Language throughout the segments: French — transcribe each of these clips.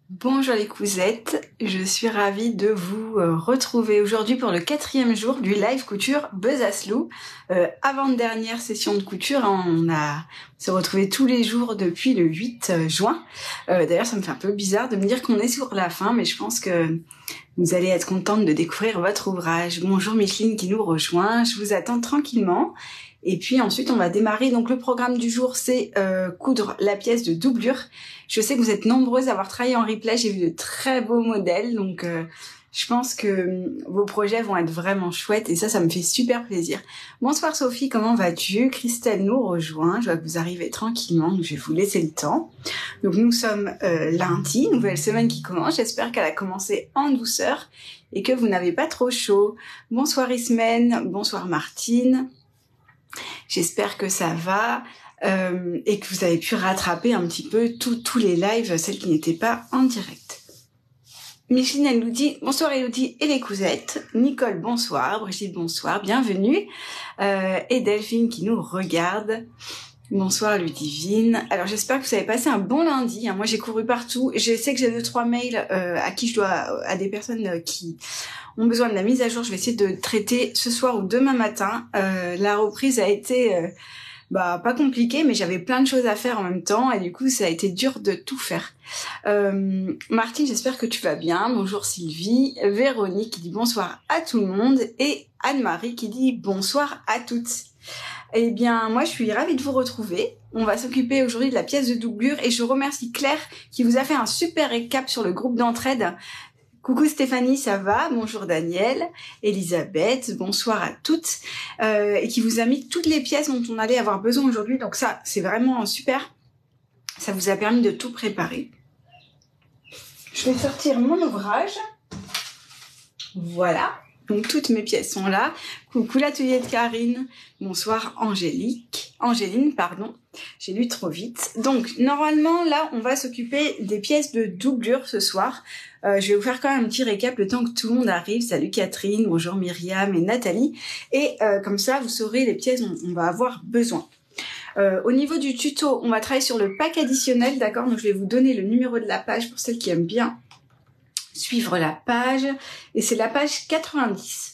Bonjour les cousettes, je suis ravie de vous retrouver aujourd'hui pour le 4e jour du live couture Besaslou. Avant-dernière session de couture, on s'est retrouvés tous les jours depuis le 8 juin. D'ailleurs ça me fait un peu bizarre de me dire qu'on est sur la fin, mais je pense que vous allez être contente de découvrir votre ouvrage. Bonjour Micheline qui nous rejoint, je vous attends tranquillement. Et puis ensuite on va démarrer, donc le programme du jour c'est coudre la pièce de doublure. Je sais que vous êtes nombreuses à avoir travaillé en replay, j'ai vu de très beaux modèles, donc je pense que vos projets vont être vraiment chouettes et ça me fait super plaisir. Bonsoir Sophie, comment vas-tu? Christelle nous rejoint, je vois que vous arrivez tranquillement, donc je vais vous laisser le temps. Donc nous sommes lundi, nouvelle semaine qui commence, j'espère qu'elle a commencé en douceur et que vous n'avez pas trop chaud. Bonsoir Ismène, bonsoir Martine. J'espère que ça va et que vous avez pu rattraper un petit peu tous les lives, celles qui n'étaient pas en direct. Micheline, elle nous dit bonsoir Elodie et les cousettes. Nicole, bonsoir. Brigitte, bonsoir. Bienvenue. Et Delphine qui nous regarde. Bonsoir Ludivine. Alors j'espère que vous avez passé un bon lundi. Moi j'ai couru partout. Je sais que j'ai 2-3 mails à des personnes qui ont besoin de la mise à jour. Je vais essayer de traiter ce soir ou demain matin. La reprise a été pas compliquée, mais j'avais plein de choses à faire en même temps et du coup ça a été dur de tout faire. Martine, j'espère que tu vas bien. Bonjour Sylvie. Véronique qui dit bonsoir à tout le monde et Anne-Marie qui dit bonsoir à toutes. Eh bien, moi, je suis ravie de vous retrouver. On va s'occuper aujourd'hui de la pièce de doublure et je remercie Claire qui vous a fait un super récap sur le groupe d'entraide. Coucou Stéphanie, ça va? Bonjour Daniel, Elisabeth, bonsoir à toutes. Et qui vous a mis toutes les pièces dont on allait avoir besoin aujourd'hui. Donc ça, c'est vraiment super. Ça vous a permis de tout préparer. Je vais sortir mon ouvrage. Voilà. Donc toutes mes pièces sont là. Coucou l'atelier de Karine. Bonsoir Angéline, pardon. J'ai lu trop vite. Donc normalement là on va s'occuper des pièces de doublure ce soir. Je vais vous faire quand même un petit récap le temps que tout le monde arrive. Salut Catherine, bonjour Myriam et Nathalie. Et comme ça vous saurez les pièces dont on va avoir besoin. Au niveau du tuto, on va travailler sur le pack additionnel, d'accord? Donc je vais vous donner le numéro de la page pour celles qui aiment bien suivre la page, et c'est la page 90.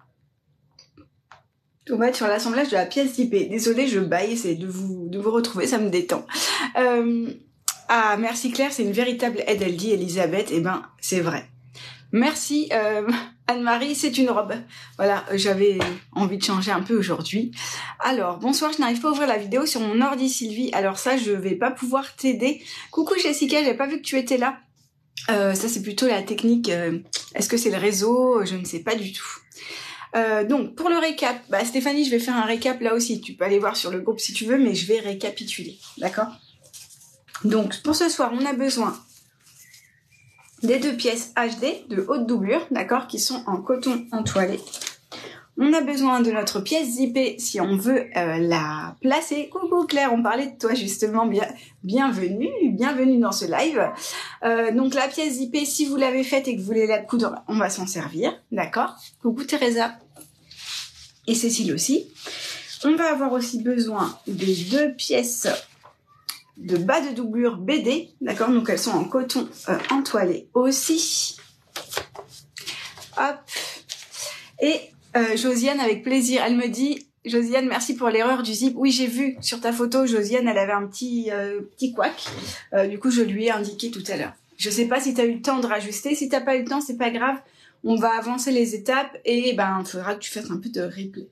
On va être sur l'assemblage de la pièce d'IP. Désolée, je baille, essayer de vous retrouver, ça me détend. Ah, merci Claire, c'est une véritable aide, elle dit Elisabeth. Eh ben, c'est vrai. Merci Anne-Marie, c'est une robe. Voilà, j'avais envie de changer un peu aujourd'hui. Alors, bonsoir, je n'arrive pas à ouvrir la vidéo sur mon ordi Sylvie. Alors ça, je vais pas pouvoir t'aider. Coucou Jessica, j'avais pas vu que tu étais là. Ça c'est plutôt la technique, est-ce que c'est le réseau? Je ne sais pas du tout. Donc pour le récap, Stéphanie, je vais faire un récap là aussi, tu peux aller voir sur le groupe si tu veux, mais je vais récapituler, d'accord? Donc pour ce soir, on a besoin des 2 pièces HD de haute doublure, d'accord, qui sont en coton entoilé. On a besoin de notre pièce zippée si on veut la placer. Coucou Claire, on parlait de toi justement, bienvenue dans ce live. Donc la pièce zippée, si vous l'avez faite et que vous voulez la coudre, on va s'en servir, d'accord? Coucou Teresa et Cécile aussi. On va avoir aussi besoin des 2 pièces de bas de doublure BD, d'accord? Donc elles sont en coton entoilé aussi. Hop. Et Josiane avec plaisir, elle me dit Josiane, merci pour l'erreur du zip. Oui, j'ai vu sur ta photo, Josiane, elle avait un petit couac. Du coup, je lui ai indiqué tout à l'heure. Je sais pas si tu as eu le temps de rajuster. Si t'as pas eu le temps, c'est pas grave. On va avancer les étapes et il faudra que tu fasses un peu de replay.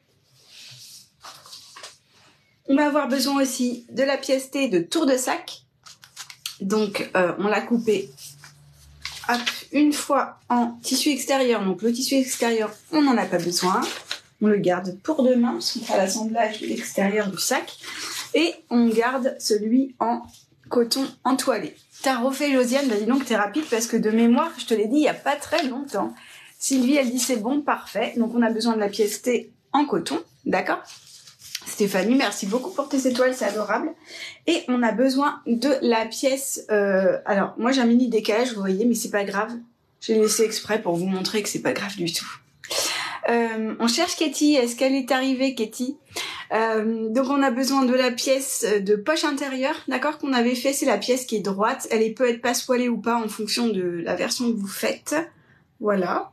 On va avoir besoin aussi de la pièce T de tour de sac. Donc, on l'a coupé une fois en tissu extérieur. Donc le tissu extérieur, on n'en a pas besoin. On le garde pour demain, parce qu'on fera l'assemblage de l'extérieur du sac. Et on garde celui en coton entoilé. T'as refait Josiane, dis donc t'es rapide, parce que de mémoire, je te l'ai dit il n'y a pas très longtemps. Sylvie, elle dit c'est bon, parfait. Donc on a besoin de la pièce T en coton, d'accord? Stéphanie, merci beaucoup pour tes étoiles, c'est adorable. Et on a besoin de la pièce... alors, moi j'ai un mini décalage, vous voyez, mais c'est pas grave. J'ai laissé exprès pour vous montrer que c'est pas grave du tout. On cherche Katie. Est-ce qu'elle est arrivée, Katie? Donc on a besoin de la pièce de poche intérieure, d'accord, qu'on avait fait. C'est la pièce qui est droite. Elle peut être passepoilée ou pas en fonction de la version que vous faites. Voilà.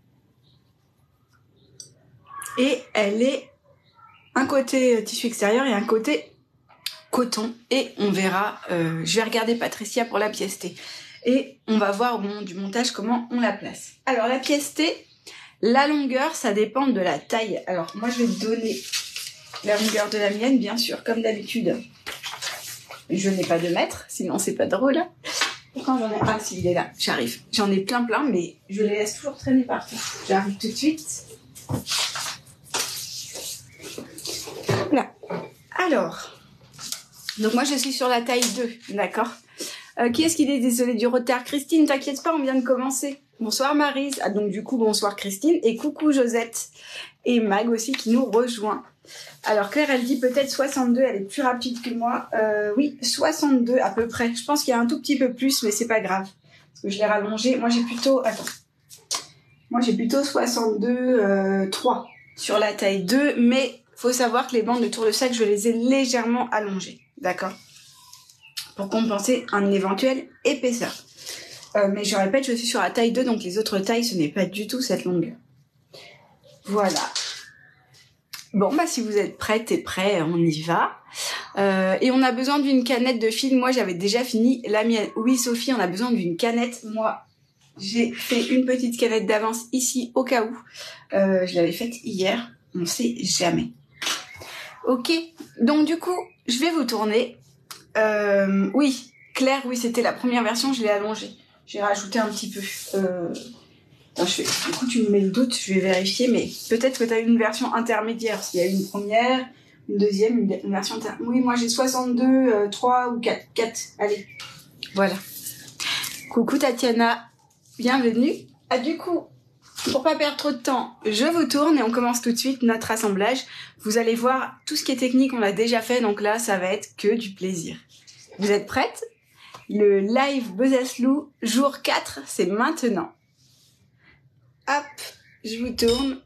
Et elle est un côté tissu extérieur et un côté coton. Et on verra, je vais regarder Patricia pour la pièce T. Et on va voir au moment du montage comment on la place. Alors la pièce T, la longueur, ça dépend de la taille. Alors moi je vais te donner la longueur de la mienne, bien sûr, comme d'habitude. Je n'ai pas de mètre, sinon c'est pas drôle. Quand j'en ai... Ah si, il est là, j'arrive. J'en ai plein, mais je les laisse toujours traîner partout. J'arrive tout de suite. Là. Alors, donc moi je suis sur la taille 2, d'accord. Qui est-ce qui est désolé du retard? Christine, t'inquiète pas, on vient de commencer. Bonsoir Maryse. Ah donc du coup, bonsoir Christine. Et coucou Josette. Et Mag aussi qui nous rejoint. Alors Claire, elle dit peut-être 62, elle est plus rapide que moi. Oui, 62 à peu près. Je pense qu'il y a un tout petit peu plus, mais c'est pas grave. Parce que je l'ai rallongé. Moi j'ai plutôt... Attends. Moi j'ai plutôt 62, 3 sur la taille 2. Mais faut savoir que les bandes de tour de sac, je les ai légèrement allongées. D'accord? Pour compenser un éventuel épaisseur. Mais je répète, je suis sur la taille 2, donc les autres tailles, ce n'est pas du tout cette longueur. Voilà. Bon, bah si vous êtes prête et prêt, on y va. Et on a besoin d'une canette de fil. Moi, j'avais déjà fini la mienne. Oui, Sophie, on a besoin d'une canette. Moi, j'ai fait une petite canette d'avance ici, au cas où. Je l'avais faite hier. On ne sait jamais. Ok. Donc, du coup, je vais vous tourner. Oui, Claire, oui, c'était la première version, je l'ai allongée. J'ai rajouté un petit peu. Du coup, tu me mets le doute, je vais vérifier, mais peut-être que tu as une version intermédiaire. S'il y a une première, une deuxième, une version intermédiaire. Oui, moi j'ai 62, 3 ou 4. 4, allez. Voilà. Coucou Tatiana, bienvenue. Ah, du coup, pour pas perdre trop de temps, je vous tourne et on commence tout de suite notre assemblage. Vous allez voir, tout ce qui est technique, on l'a déjà fait, donc là, ça va être que du plaisir. Vous êtes prêtes? Le live Besaslou, jour 4, c'est maintenant. Hop, je vous tourne.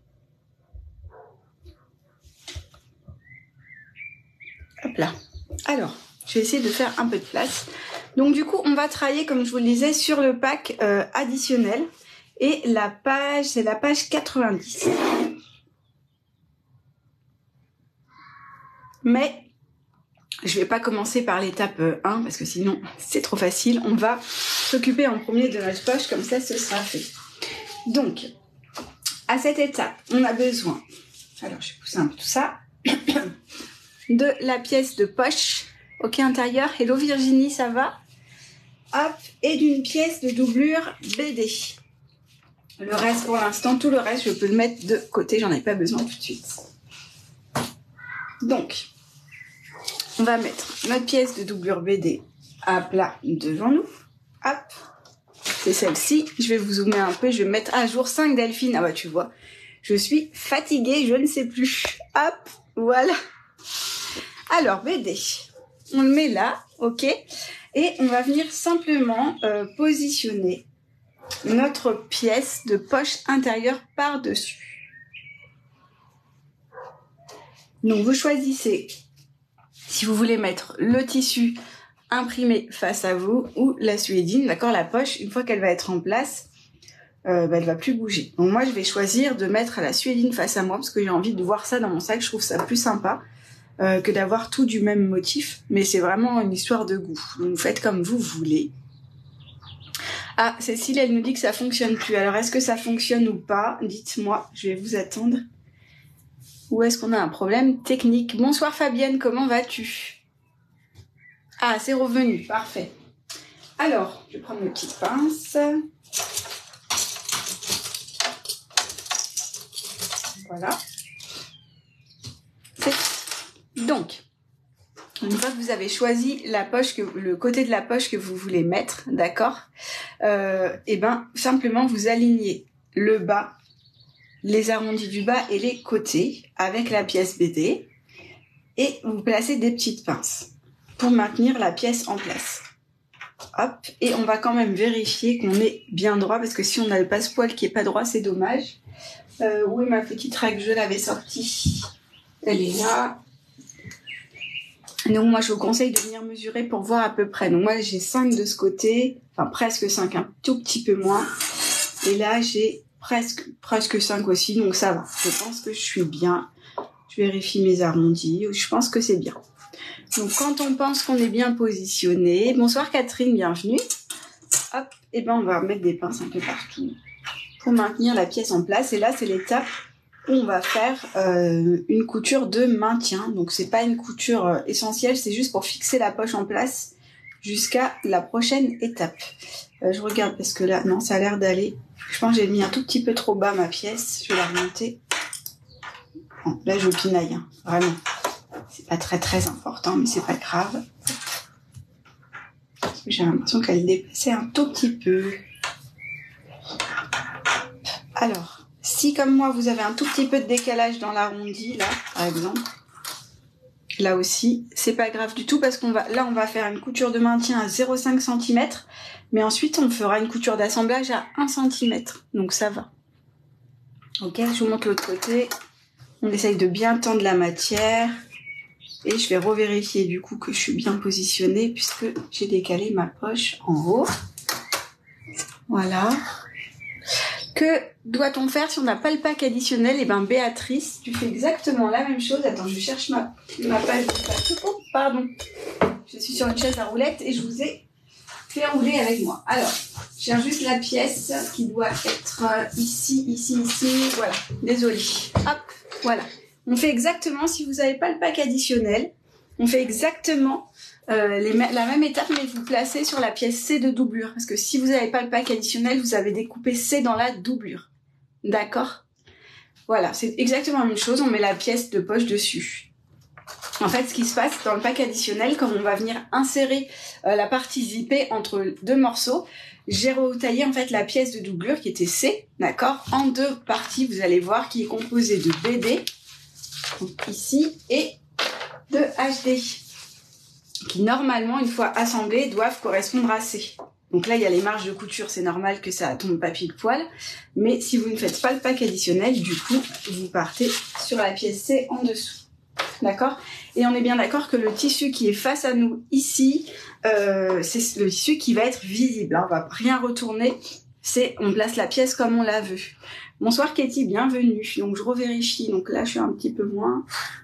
Hop là. Alors, je vais essayer de faire un peu de place. Donc du coup, on va travailler, comme je vous le disais, sur le pack additionnel. Et la page, c'est la page 90. Mais je vais pas commencer par l'étape 1 parce que sinon c'est trop facile. On va s'occuper en premier de notre poche, comme ça ce sera fait. Donc, à cette étape, on a besoin, alors je vais pousser un peu tout ça, de la pièce de poche, ok, intérieur. Hello Virginie, ça va? Hop, et d'une pièce de doublure BD. Le reste pour l'instant, tout le reste, je peux le mettre de côté, j'en ai pas besoin tout de suite. Donc, on va mettre notre pièce de doublure BD à plat devant nous. Hop, c'est celle-ci. Je vais vous zoomer un peu, je vais mettre à jour 5 Delphine. Ah bah tu vois, je suis fatiguée, je ne sais plus. Hop, voilà. Alors, BD, on le met là, ok. Et on va venir simplement positionner notre pièce de poche intérieure par-dessus. Donc vous choisissez si vous voulez mettre le tissu imprimé face à vous ou la suédine, d'accord, la poche, une fois qu'elle va être en place, elle va plus bouger. Donc moi je vais choisir de mettre la suédine face à moi parce que j'ai envie de voir ça dans mon sac, je trouve ça plus sympa que d'avoir tout du même motif, mais c'est vraiment une histoire de goût. Donc vous faites comme vous voulez. Ah, Cécile, elle nous dit que ça fonctionne plus. Alors est-ce que ça fonctionne ou pas? Dites-moi, je vais vous attendre. Ou est-ce qu'on a un problème technique? Bonsoir Fabienne, comment vas-tu? Ah, c'est revenu, parfait. Alors, je vais prendre mes petites pinces. Voilà. Donc, une fois que vous avez choisi la poche, le côté de la poche que vous voulez mettre, d'accord, et ben simplement vous alignez le bas, les arrondis du bas et les côtés avec la pièce BD et vous placez des petites pinces pour maintenir la pièce en place. Hop, et on va quand même vérifier qu'on est bien droit parce que si on a le passepoil qui est pas droit, c'est dommage. Où est ma petite règle? Je l'avais sortie. Elle est là. Donc moi je vous conseille de venir mesurer pour voir à peu près. Donc moi j'ai 5 de ce côté, enfin presque 5, un tout petit peu moins. Et là j'ai presque 5 aussi, donc ça va. Je pense que je suis bien. Je vérifie mes arrondis, je pense que c'est bien. Donc quand on pense qu'on est bien positionné, bonsoir Catherine, bienvenue. Hop, et ben on va mettre des pinces un peu partout pour maintenir la pièce en place. Et là c'est l'étape où on va faire une couture de maintien. Donc c'est pas une couture essentielle, c'est juste pour fixer la poche en place jusqu'à la prochaine étape. Je regarde parce que là, non, ça a l'air d'aller. Je pense que j'ai mis un tout petit peu trop bas ma pièce. Je vais la remonter. Bon, là je pinaille, hein, vraiment. C'est pas très important, mais c'est pas grave. J'ai l'impression qu'elle dépassait un tout petit peu. Alors, si comme moi vous avez un tout petit peu de décalage dans l'arrondi, là, par exemple, là aussi, c'est pas grave du tout parce qu'on va, là on va faire une couture de maintien à 0,5 cm, mais ensuite on fera une couture d'assemblage à 1 cm, donc ça va. Ok, je vous montre l'autre côté. On essaye de bien tendre la matière. Et je vais revérifier du coup que je suis bien positionnée puisque j'ai décalé ma poche en haut. Voilà. Que doit-on faire si on n'a pas le pack additionnel? Eh bien Béatrice, tu fais exactement la même chose. Attends, je cherche ma page de pack. Oh, pardon. Je suis sur une chaise à roulettes et je vous ai fait rouler avec moi. Alors, je cherche juste la pièce qui doit être ici. Voilà, désolée. Hop, voilà. On fait exactement, si vous n'avez pas le pack additionnel, on fait exactement la même étape, mais vous placez sur la pièce C de doublure. Parce que si vous n'avez pas le pack additionnel, vous avez découpé C dans la doublure. D'accord? Voilà, c'est exactement la même chose, on met la pièce de poche dessus. En fait, ce qui se passe dans le pack additionnel, comme on va venir insérer la partie zippée entre deux morceaux, j'ai retaillé en fait la pièce de doublure qui était C, d'accord, en deux parties, vous allez voir, qui est composée de BD, donc ici, et de HD, qui normalement, une fois assemblées, doivent correspondre à C. Donc là, il y a les marges de couture, c'est normal que ça tombe pas pile poil, mais si vous ne faites pas le pack additionnel, du coup, vous partez sur la pièce C en dessous. D'accord? Et on est bien d'accord que le tissu qui est face à nous ici, c'est le tissu qui va être visible. Hein, on va rien retourner, on place la pièce comme on la veut. Bonsoir Katie, bienvenue. Donc je revérifie, donc là je suis un petit peu moins.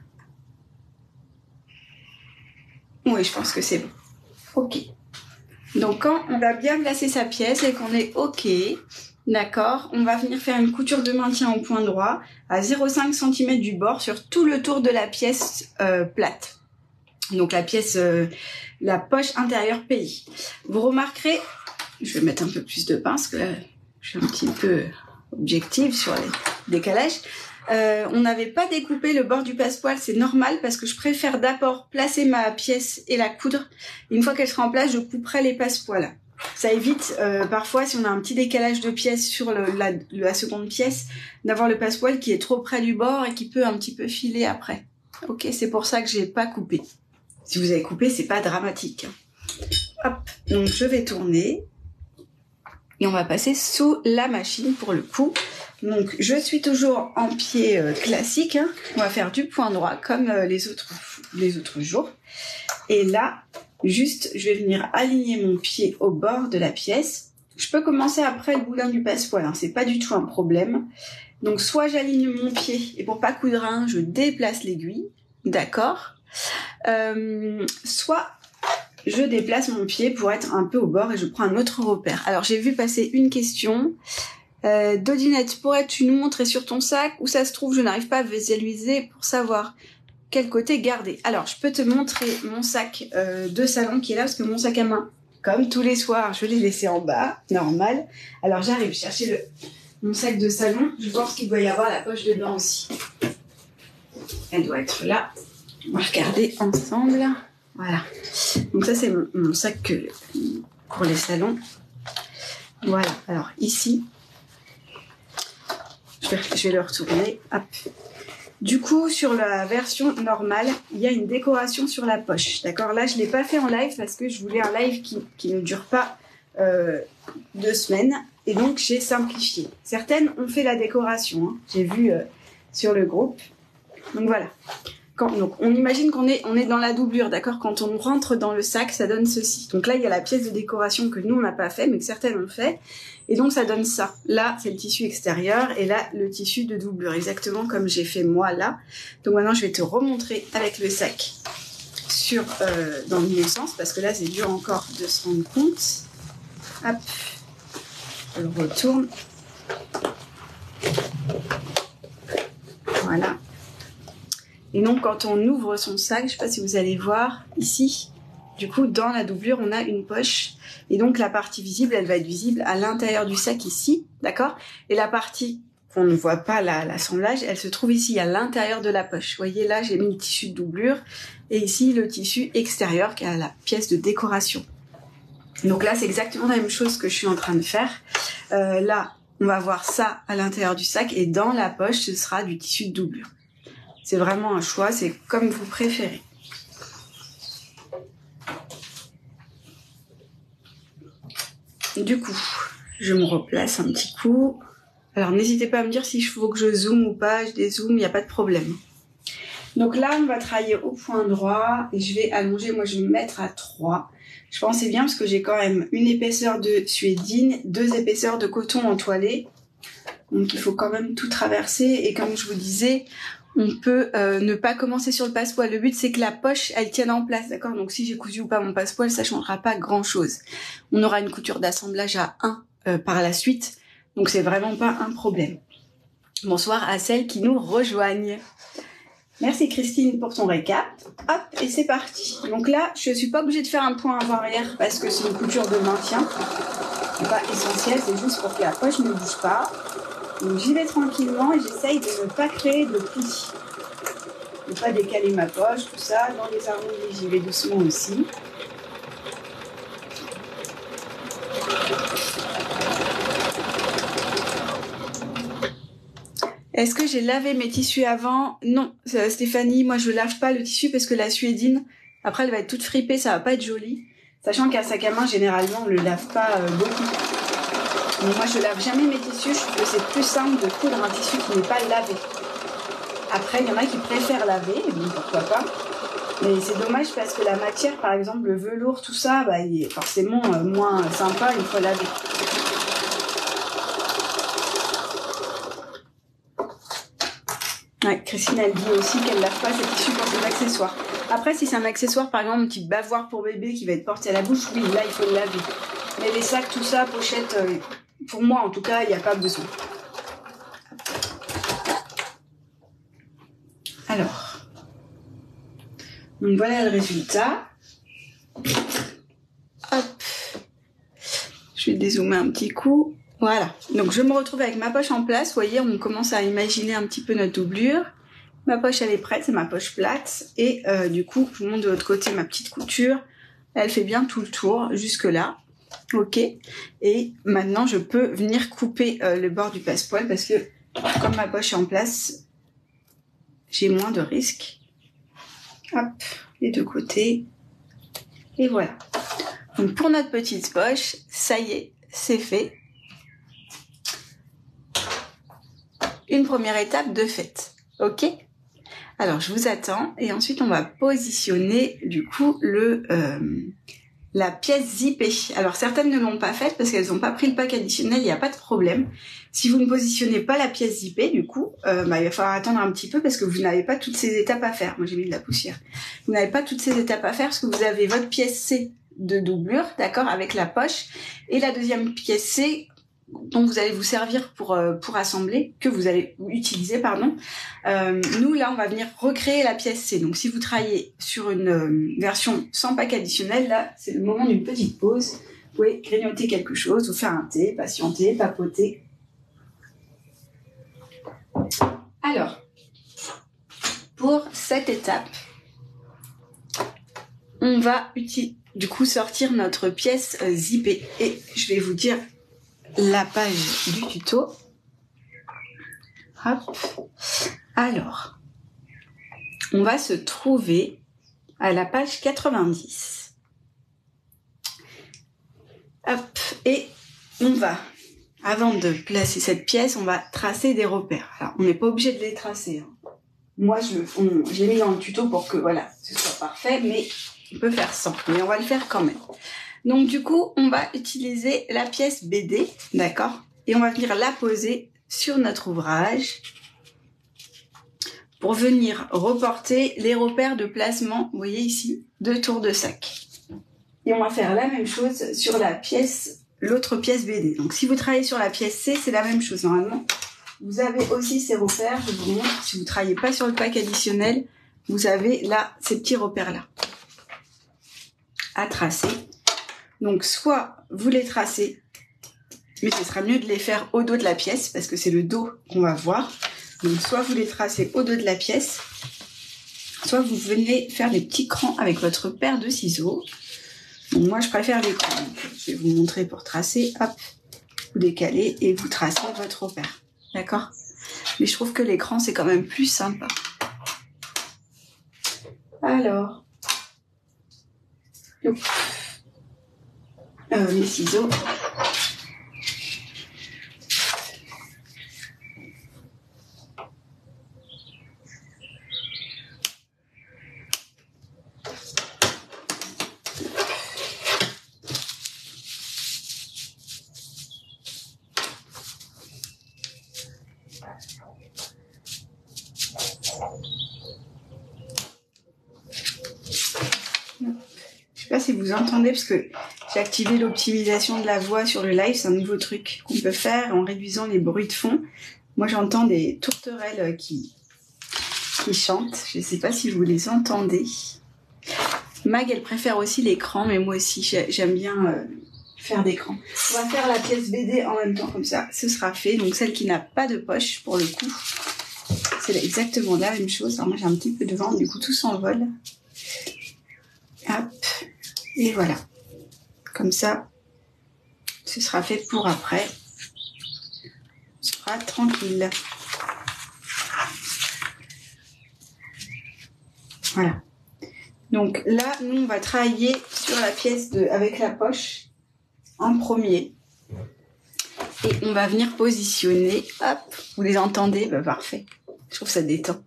Oui, je pense que c'est bon. Ok. Donc quand on va bien placer sa pièce et qu'on est ok, d'accord, on va venir faire une couture de maintien au point droit à 0,5 cm du bord sur tout le tour de la pièce plate. Donc la pièce, la poche intérieure pays. Vous remarquerez, je vais mettre un peu plus de pince, que là je suis un petit peu objective sur les décalages. On n'avait pas découpé le bord du passepoil, c'est normal parce que je préfère d'abord placer ma pièce et la coudre. Une fois qu'elle sera en place, je couperai les passepoils. Ça évite parfois, si on a un petit décalage de pièce sur la seconde pièce, d'avoir le passepoil qui est trop près du bord et qui peut un petit peu filer après. Ok, c'est pour ça que j'ai pas coupé. Si vous avez coupé, c'est pas dramatique. Hop, donc je vais tourner et on va passer sous la machine pour le coup. Donc je suis toujours en pied classique. Hein. On va faire du point droit comme les autres jours. Et là, juste, je vais venir aligner mon pied au bord de la pièce. Je peux commencer après le boudin du passepoil, hein, c'est pas du tout un problème. Donc soit j'aligne mon pied et pour pas coudre un, je déplace l'aiguille, d'accord. Soit je déplace mon pied pour être un peu au bord et je prends un autre repère. Alors j'ai vu passer une question. Dodinette, pourrais-tu nous montrer sur ton sac où ça se trouve? Je n'arrive pas à visualiser pour savoir quel côté garder. Alors, je peux te montrer mon sac de salon qui est là, parce que mon sac à main, comme tous les soirs, je l'ai laissé en bas, normal. Alors, j'arrive chercher mon sac de salon. Je pense qu'il doit y avoir la poche dedans aussi. Elle doit être là. On va regarder ensemble. Voilà. Donc ça, c'est mon sac pour les salons. Voilà. Alors, ici, je vais le retourner. Hop. Du coup, sur la version normale, il y a une décoration sur la poche. D'accord? Là, je ne l'ai pas fait en live parce que je voulais un live qui ne dure pas 2 semaines. Et donc, j'ai simplifié. Certaines ont fait la décoration. Hein. J'ai vu sur le groupe. Donc, voilà. Donc on imagine qu'on est dans la doublure, d'accord? Quand on rentre dans le sac, ça donne ceci. Donc là, il y a la pièce de décoration que nous, on n'a pas fait, mais que certaines ont fait. Et donc ça donne ça. Là, c'est le tissu extérieur, et là, le tissu de doublure, exactement comme j'ai fait moi là. Donc maintenant, je vais te remontrer avec le sac dans le même sens, parce que là, c'est dur encore de se rendre compte. Hop, je le retourne. Voilà. Et donc, quand on ouvre son sac, je ne sais pas si vous allez voir ici, du coup, dans la doublure, on a une poche. Et donc, la partie visible, elle va être visible à l'intérieur du sac ici, d'accord? Et la partie qu'on ne voit pas, l'assemblage, elle se trouve ici, à l'intérieur de la poche. Vous voyez, là, j'ai mis le tissu de doublure. Et ici, le tissu extérieur, qui est la pièce de décoration. Donc là, c'est exactement la même chose que je suis en train de faire. Là, on va voir ça à l'intérieur du sac. Et dans la poche, ce sera du tissu de doublure. C'est vraiment un choix, c'est comme vous préférez. Du coup, je me replace un petit coup. Alors, n'hésitez pas à me dire s'il faut que je zoome ou pas, je dézoome, il n'y a pas de problème. Donc là, on va travailler au point droit et je vais allonger, moi je vais me mettre à 3. Je pense que c'est bien parce que j'ai quand même une épaisseur de suédine, 2 épaisseurs de coton entoilé. Donc il faut quand même tout traverser et comme je vous disais, on peut ne pas commencer sur le passepoil. Le but, c'est que la poche, elle tienne en place, d'accord? Donc, si j'ai cousu ou pas mon passepoil, ça changera pas grand-chose. On aura une couture d'assemblage à 1 par la suite. Donc, c'est vraiment pas un problème. Bonsoir à celles qui nous rejoignent. Merci Christine pour ton récap. Hop, et c'est parti. Donc là, je suis pas obligée de faire un point avant-arrière parce que c'est une couture de maintien. C'est pas essentiel, c'est juste pour que la poche ne bouge pas. Donc j'y vais tranquillement et j'essaye de ne pas créer de plis. Ne pas décaler ma poche, tout ça. Dans les arrondis, j'y vais doucement aussi. Est-ce que j'ai lavé mes tissus avant? Non, Stéphanie, moi je lave pas le tissu parce que la suédine, après elle va être toute fripée, ça va pas être joli. Sachant qu'un sac à main, généralement, on le lave pas beaucoup. Mais moi, je lave jamais mes tissus. Je trouve que c'est plus simple de coudre un tissu qui n'est pas lavé. Après, il y en a qui préfèrent laver, donc pourquoi pas. Mais c'est dommage parce que la matière, par exemple, le velours, tout ça, bah, il est forcément moins sympa une fois lavé. Ouais, Christine, elle dit aussi qu'elle lave pas ses tissus pour ses accessoires. Après, si c'est un accessoire, par exemple, un petit bavoir pour bébé qui va être porté à la bouche, oui, là, il faut le laver. Mais les sacs, tout ça, pochettes, pour moi, en tout cas, il n'y a pas besoin. Alors, donc voilà le résultat. Hop, je vais dézoomer un petit coup. Voilà, donc je me retrouve avec ma poche en place. Vous voyez, on commence à imaginer un petit peu notre doublure. Ma poche, elle est prête, c'est ma poche plate. Et du coup, je vous montre de l'autre côté ma petite couture. Elle fait bien tout le tour, jusque là. Ok, et maintenant je peux venir couper le bord du passepoil parce que comme ma poche est en place, j'ai moins de risques. Hop, les deux côtés. Et voilà. Donc pour notre petite poche, ça y est, c'est fait. Une première étape de faite. Ok? Alors je vous attends et ensuite on va positionner du coup la pièce zippée. Alors certaines ne l'ont pas faite parce qu'elles n'ont pas pris le pack additionnel, il n'y a pas de problème. Si vous ne positionnez pas la pièce zippée, du coup, il va falloir attendre un petit peu parce que vous n'avez pas toutes ces étapes à faire. Moi j'ai mis de la poussière. Vous n'avez pas toutes ces étapes à faire parce que vous avez votre pièce C de doublure, d'accord, avec la poche, et la deuxième pièce C dont vous allez vous servir pour assembler, que vous allez utiliser, pardon. Nous, là, on va venir recréer la pièce C. Donc, si vous travaillez sur une version sans pack additionnel, là, c'est le moment d'une petite pause. Vous pouvez grignoter quelque chose, vous faire un thé, patienter, papoter. Alors, pour cette étape, on va du coup sortir notre pièce zippée. Et je vais vous dire la page du tuto. Hop. Alors, on va se trouver à la page 90. Hop. Et on va, avant de placer cette pièce, on va tracer des repères. Alors, on n'est pas obligé de les tracer, hein. Moi, je l'ai mis dans le tuto pour que voilà, ce soit parfait, mais on peut faire sans. Mais on va le faire quand même. Donc du coup, on va utiliser la pièce BD, d'accord? Et on va venir la poser sur notre ouvrage pour venir reporter les repères de placement, vous voyez ici, de tour de sac. Et on va faire la même chose sur la pièce, l'autre pièce BD. Donc si vous travaillez sur la pièce C, c'est la même chose normalement. Vous avez aussi ces repères, je vous montre, si vous ne travaillez pas sur le pack additionnel, vous avez là ces petits repères-là à tracer. Donc soit vous les tracez, mais ce sera mieux de les faire au dos de la pièce, parce que c'est le dos qu'on va voir. Donc soit vous les tracez au dos de la pièce, soit vous venez faire des petits crans avec votre paire de ciseaux. Donc moi je préfère les crans. Donc, je vais vous montrer pour tracer, hop, vous décalez et vous tracez votre repère. D'accord? Mais je trouve que l'écran, c'est quand même plus sympa. Alors, les ciseaux. Je sais pas si vous entendez parce que j'ai activé l'optimisation de la voix sur le live, c'est un nouveau truc qu'on peut faire en réduisant les bruits de fond. Moi j'entends des tourterelles qui chantent, je sais pas si vous les entendez. Mag elle préfère aussi l'écran, mais moi aussi j'aime bien faire d'écran. On va faire la pièce BD en même temps comme ça, ce sera fait. Donc celle qui n'a pas de poche pour le coup, c'est exactement la même chose. Alors moi j'ai un petit peu de vent, du coup tout s'envole. Hop, et voilà. Comme ça, ce sera fait pour après. On sera tranquille. Voilà. Donc là, nous, on va travailler sur la pièce avec la poche en premier. Et on va venir positionner. Hop, vous les entendez? Bah, parfait. Je trouve ça détend.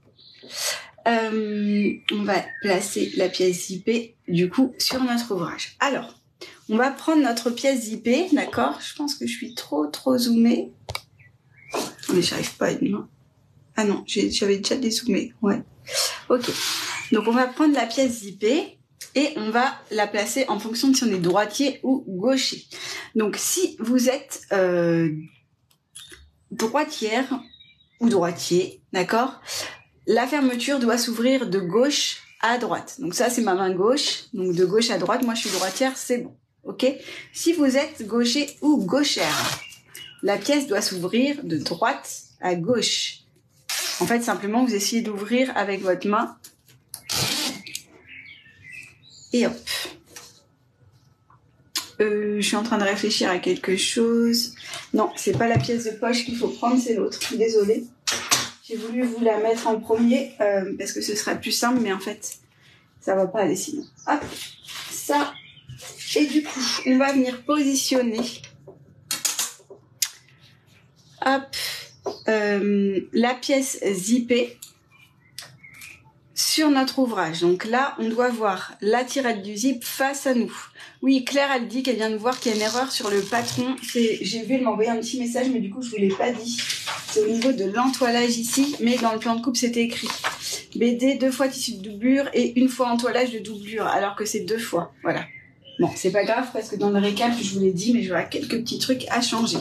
On va placer la pièce zippée, du coup, sur notre ouvrage. Alors, on va prendre notre pièce zippée, d'accord? Je pense que je suis trop zoomée. Mais j'arrive pas à une main. Ah non, j'avais déjà dézoomé, ouais. Ok. Donc on va prendre la pièce zippée et on va la placer en fonction de si on est droitier ou gaucher. Donc si vous êtes droitière ou droitier, d'accord, la fermeture doit s'ouvrir de gauche à droite. Donc ça c'est ma main gauche, donc de gauche à droite, moi je suis droitière, c'est bon. Ok. Si vous êtes gaucher ou gauchère, la pièce doit s'ouvrir de droite à gauche. En fait, simplement, vous essayez d'ouvrir avec votre main. Et hop. Je suis en train de réfléchir à quelque chose. Non, c'est pas la pièce de poche qu'il faut prendre, c'est l'autre. Désolée. J'ai voulu vous la mettre en premier parce que ce serait plus simple, mais en fait, ça va pas aller sinon. Hop, ça. Et du coup, on va venir positionner. Hop. La pièce zippée sur notre ouvrage. Donc là, on doit voir la tirette du zip face à nous. Oui, Claire, elle dit qu'elle vient de voir qu'il y a une erreur sur le patron. J'ai vu, elle m'a envoyé un petit message, mais du coup, je vous l'ai pas dit. C'est au niveau de l'entoilage ici, mais dans le plan de coupe, c'était écrit. BD, 2 fois tissu de doublure et 1 fois entoilage de doublure, alors que c'est 2 fois. Voilà. Bon, c'est pas grave, parce que dans le récap, je vous l'ai dit, mais j'aurai quelques petits trucs à changer.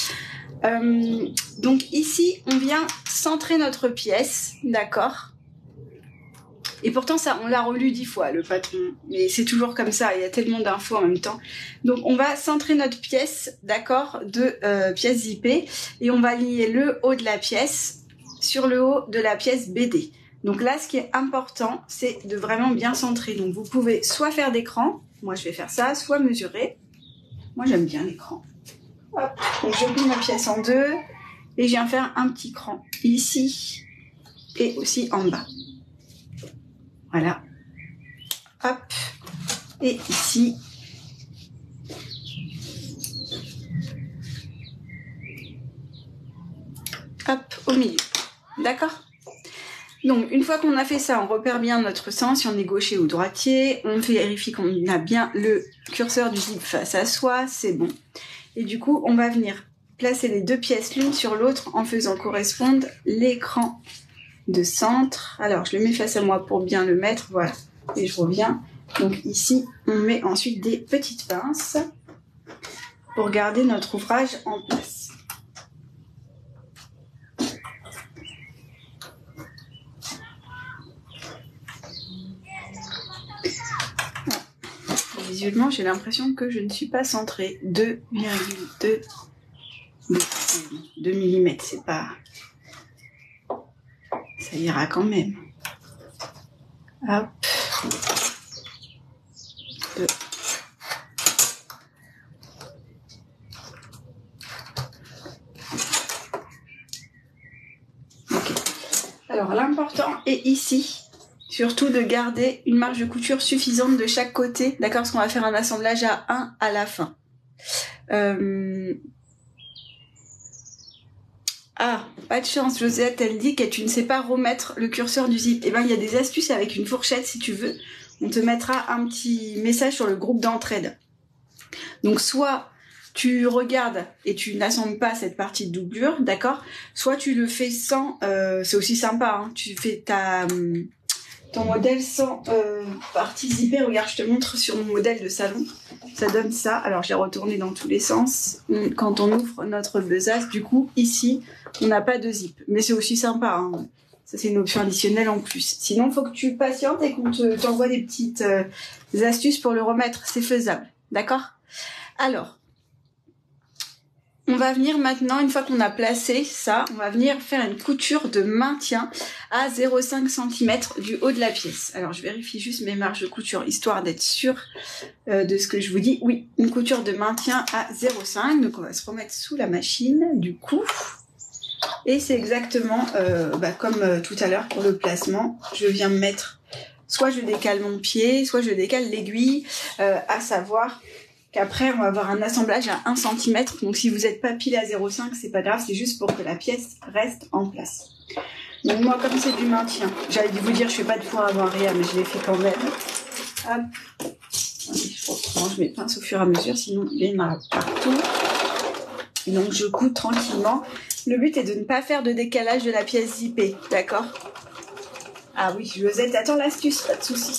Donc ici, on vient centrer notre pièce, d'accord? Et pourtant, ça, on l'a relu 10 fois, le patron. Mais c'est toujours comme ça, il y a tellement d'infos en même temps. Donc, on va centrer notre pièce, d'accord, de pièce zippée. Et on va aligner le haut de la pièce sur le haut de la pièce BD. Donc là, ce qui est important, c'est de vraiment bien centrer. Donc, vous pouvez soit faire d'écran, moi je vais faire ça, soit mesurer. Moi, j'aime bien l'écran. Hop, donc je plie ma pièce en deux. Et je viens faire un petit cran ici et aussi en bas. Voilà. Hop. Et ici. Hop, au milieu. D'accord? Donc, une fois qu'on a fait ça, on repère bien notre sens, si on est gaucher ou droitier, on vérifie qu'on a bien le curseur du zip face à soi, c'est bon. Et du coup, on va venir placer les deux pièces l'une sur l'autre en faisant correspondre l'écran de centre. Alors, je le mets face à moi pour bien le mettre, voilà. Et je reviens. Donc ici, on met ensuite des petites pinces pour garder notre ouvrage en place. Visuellement, j'ai l'impression que je ne suis pas centrée. 2,2 mm, c'est pas... Ça ira quand même. Hop. 2. Ok. Alors, l'important est ici... Surtout de garder une marge de couture suffisante de chaque côté, d'accord, parce qu'on va faire un assemblage à 1 à la fin. Ah, pas de chance, Josette, elle dit que tu ne sais pas remettre le curseur du zip. Eh ben, il y a des astuces avec une fourchette si tu veux. On te mettra un petit message sur le groupe d'entraide. Donc, soit tu regardes et tu n'assembles pas cette partie de doublure, d'accord, soit tu le fais sans, c'est aussi sympa, hein, tu fais ton modèle sans partie zippée. Regarde, je te montre sur mon modèle de salon. Ça donne ça. Alors, j'ai retourné dans tous les sens. Quand on ouvre notre besace, du coup, ici, on n'a pas de zip. Mais c'est aussi sympa. Hein. Ça, c'est une option additionnelle en plus. Sinon, il faut que tu patientes et qu'on t'envoie des petites astuces pour le remettre. C'est faisable. D'accord? Alors, on va venir maintenant, une fois qu'on a placé ça, on va venir faire une couture de maintien à 0,5 cm du haut de la pièce. Alors, je vérifie juste mes marges de couture, histoire d'être sûre de ce que je vous dis. Oui, une couture de maintien à 0,5. Donc, on va se remettre sous la machine, du coup. Et c'est exactement comme tout à l'heure pour le placement. Je viens me mettre, soit je décale mon pied, soit je décale l'aiguille, à savoir... Après, on va avoir un assemblage à 1 cm. Donc, si vous n'êtes pas pile à 0,5, c'est pas grave. C'est juste pour que la pièce reste en place. Donc, moi, comme c'est du maintien, j'allais vous dire, je fais pas de four avant arrière, mais je l'ai fait quand même. Hop. Je reprends, je mets pince au fur et à mesure, sinon il y en a partout. Et donc, je couds tranquillement. Le but est de ne pas faire de décalage de la pièce zippée. D'accord? Ah oui, Josette, attends l'astuce, pas de souci.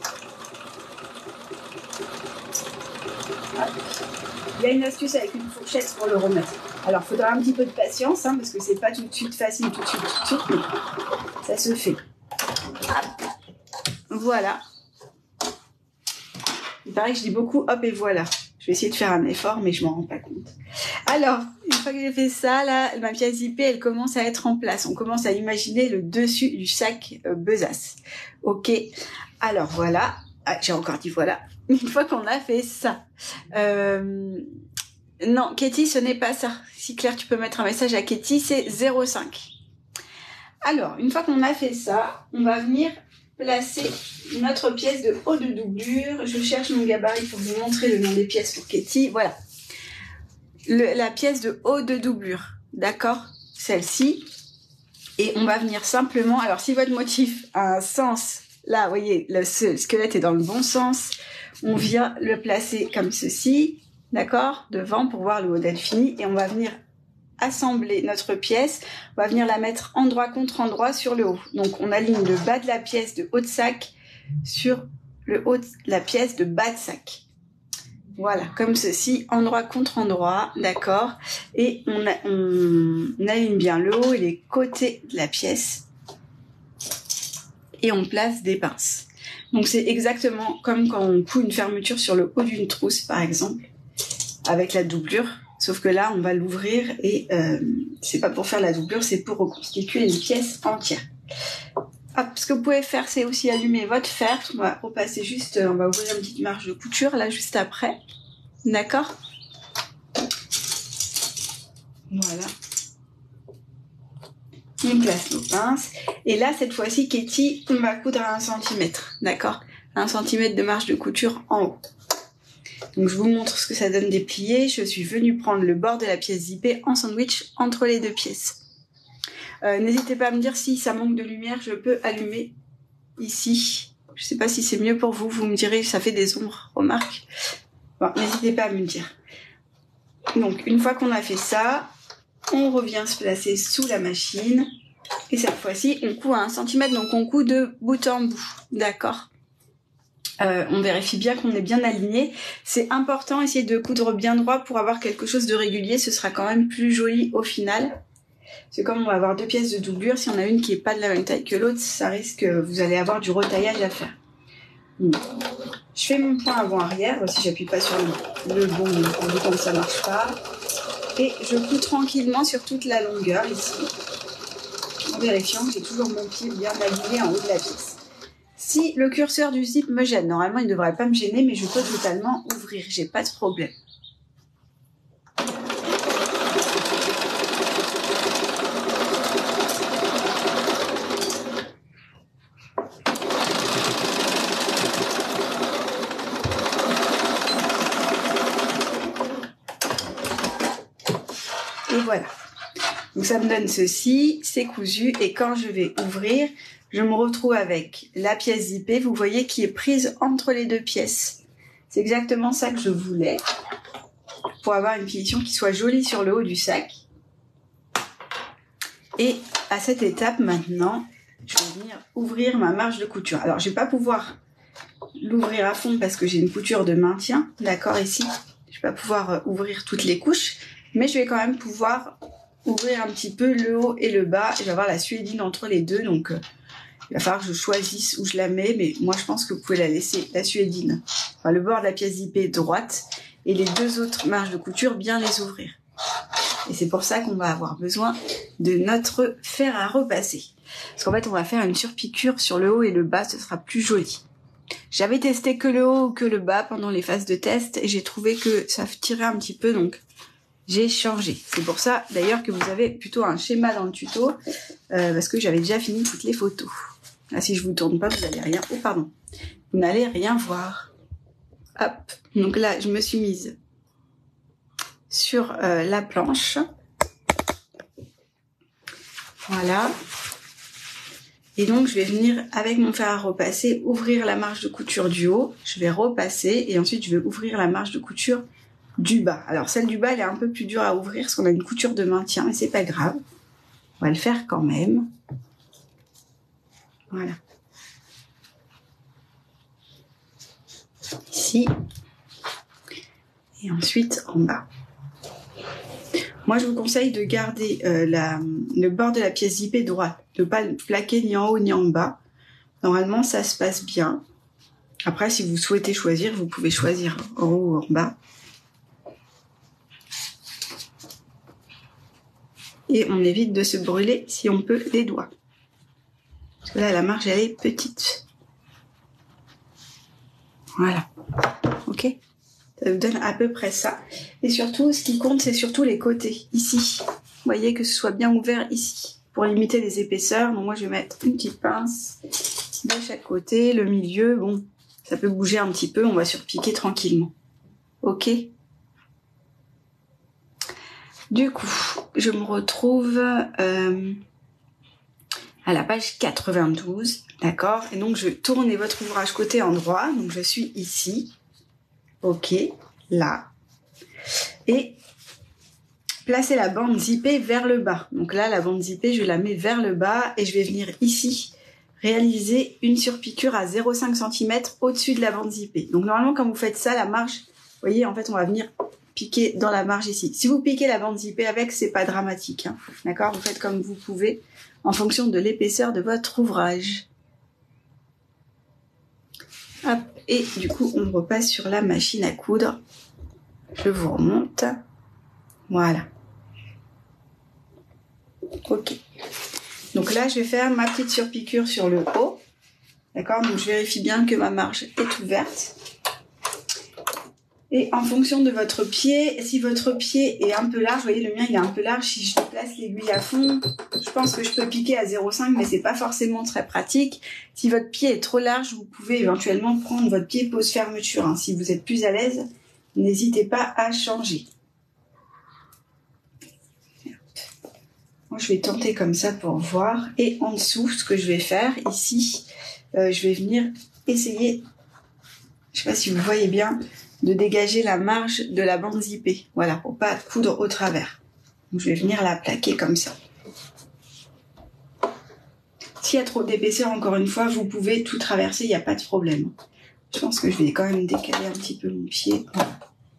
Il y a une astuce avec une fourchette pour le remettre. Alors, il faudra un petit peu de patience, hein, parce que c'est pas tout de suite facile, tout de suite, mais ça se fait. Hop. Voilà. Il paraît que je dis beaucoup hop et voilà. Je vais essayer de faire un effort, mais je m'en rends pas compte. Alors, une fois que j'ai fait ça, là, ma pièce zippée, elle commence à être en place. On commence à imaginer le dessus du sac besace. Ok. Alors, voilà. Ah, j'ai encore dit voilà. Une fois qu'on a fait ça. Non, Katie, ce n'est pas ça. Si Claire, tu peux mettre un message à Katie, c'est 0,5. Alors, une fois qu'on a fait ça, on va venir placer notre pièce de haut de doublure. Je cherche mon gabarit pour vous montrer le nom des pièces pour Katie. Voilà. La pièce de haut de doublure. D'accord? Celle-ci. Et on va venir simplement... Alors, si votre motif a un sens... Là, vous voyez, le squelette est dans le bon sens. On vient le placer comme ceci, d'accord, devant pour voir le modèle fini. Et on va venir assembler notre pièce. On va venir la mettre endroit contre endroit sur le haut. Donc, on aligne le bas de la pièce de haut de sac sur le haut de la pièce de bas de sac. Voilà, comme ceci, endroit contre endroit, d'accord. Et on aligne bien le haut et les côtés de la pièce. Et on place des pinces. Donc c'est exactement comme quand on coud une fermeture sur le haut d'une trousse, par exemple, avec la doublure. Sauf que là, on va l'ouvrir et c'est pas pour faire la doublure, c'est pour reconstituer une pièce entière. Hop, ce que vous pouvez faire, c'est aussi allumer votre fer. On va repasser juste, on va ouvrir une petite marge de couture là juste après. D'accord? Voilà. On place nos pinces. Et là, cette fois-ci, Katie, on va coudre à 1 cm. D'accord? 1 cm de marge de couture en haut. Donc, je vous montre ce que ça donne déplié. Je suis venue prendre le bord de la pièce zippée en sandwich entre les deux pièces. N'hésitez pas à me dire si ça manque de lumière, je peux allumer ici. Je sais pas si c'est mieux pour vous, vous me direz, ça fait des ombres, remarque. Bon, n'hésitez pas à me dire. Donc, une fois qu'on a fait ça, on revient se placer sous la machine. Et cette fois-ci, on coud à 1 cm, donc on coud de bout en bout. D'accord. On vérifie bien qu'on est bien aligné. C'est important, essayer de coudre bien droit pour avoir quelque chose de régulier. Ce sera quand même plus joli au final. C'est comme on va avoir 2 pièces de doublure. Si on a une qui est pas de la même taille que l'autre, ça risque, vous allez avoir du retaillage à faire. Je fais mon point avant-arrière. Si j'appuie pas sur le bon bouton, ça marche pas. Et je couds tranquillement sur toute la longueur ici, en vérifiant que j'ai toujours mon pied bien aligné en haut de la pièce. Si le curseur du zip me gêne, normalement il ne devrait pas me gêner, mais je peux totalement ouvrir, j'ai pas de problème. Et voilà. Donc ça me donne ceci, c'est cousu, et quand je vais ouvrir, je me retrouve avec la pièce zippée, vous voyez, qui est prise entre les 2 pièces. C'est exactement ça que je voulais, pour avoir une finition qui soit jolie sur le haut du sac. Et à cette étape maintenant, je vais venir ouvrir ma marge de couture. Alors je vais pas pouvoir l'ouvrir à fond parce que j'ai une couture de maintien, d'accord, ici. Je vais pas pouvoir ouvrir toutes les couches, mais je vais quand même pouvoir ouvrir un petit peu le haut et le bas. Et je vais avoir la suédine entre les deux, donc il va falloir que je choisisse où je la mets, mais moi je pense que vous pouvez la laisser, la suédine, enfin le bord de la pièce zippée droite, et les 2 autres marges de couture bien les ouvrir. Et c'est pour ça qu'on va avoir besoin de notre fer à repasser. Parce qu'en fait on va faire une surpiqûre sur le haut et le bas, ce sera plus joli. J'avais testé que le haut ou que le bas pendant les phases de test, et j'ai trouvé que ça tirait un petit peu, donc j'ai changé. C'est pour ça d'ailleurs que vous avez plutôt un schéma dans le tuto, parce que j'avais déjà fini toutes les photos. Là, si je vous tourne pas, vous allez rien... Oh, pardon. Vous n'allez rien voir. Hop. Donc là, je me suis mise sur la planche. Voilà. Et donc, je vais venir, avec mon fer à repasser, ouvrir la marge de couture du haut. Je vais repasser et ensuite, je vais ouvrir la marge de couture du bas. Alors, celle du bas, elle est un peu plus dure à ouvrir parce qu'on a une couture de maintien, mais c'est pas grave. On va le faire quand même. Voilà. Ici. Et ensuite en bas. Moi, je vous conseille de garder le bord de la pièce zippée droit. De ne pas le plaquer ni en haut ni en bas. Normalement, ça se passe bien. Après, si vous souhaitez choisir, vous pouvez choisir en haut ou en bas. Et on évite de se brûler, si on peut, les doigts. Parce que là, la marge, elle est petite. Voilà. Ok ? Ça vous donne à peu près ça. Et surtout, ce qui compte, c'est surtout les côtés, ici. Vous voyez que ce soit bien ouvert ici, pour limiter les épaisseurs. Donc moi, je vais mettre une petite pince de chaque côté. Le milieu, bon, ça peut bouger un petit peu. On va surpiquer tranquillement. Ok ? Du coup, je me retrouve à la page 92, d'accord ? Et donc, je tourne votre ouvrage côté endroit. Donc, je suis ici. Ok, là. Et placez la bande zippée vers le bas. Donc là, la bande zippée, je la mets vers le bas et je vais venir ici réaliser une surpiqûre à 0,5 cm au-dessus de la bande zippée. Donc normalement, quand vous faites ça, la marge, vous voyez, en fait, on va venir piquer dans la marge ici. Si vous piquez la bande zippée avec, c'est pas dramatique, hein. D'accord ? Vous faites comme vous pouvez en fonction de l'épaisseur de votre ouvrage. Hop, et du coup, on repasse sur la machine à coudre. Je vous remonte. Voilà. Ok. Donc là, je vais faire ma petite surpiqûre sur le haut. D'accord ? Donc je vérifie bien que ma marge est ouverte. Et en fonction de votre pied, si votre pied est un peu large, vous voyez, le mien il est un peu large, si je place l'aiguille à fond, je pense que je peux piquer à 0,5, mais c'est pas forcément très pratique. Si votre pied est trop large, vous pouvez éventuellement prendre votre pied pose fermeture, hein. Si vous êtes plus à l'aise, n'hésitez pas à changer. Moi, je vais tenter comme ça pour voir. Et en dessous, ce que je vais faire ici, je vais venir essayer, je sais pas si vous voyez bien, de dégager la marge de la bande zippée. Voilà, pour pas coudre au travers. Donc, je vais venir la plaquer comme ça. S'il y a trop d'épaisseur, encore une fois, vous pouvez tout traverser, il n'y a pas de problème. Je pense que je vais quand même décaler un petit peu mon pied. Voilà.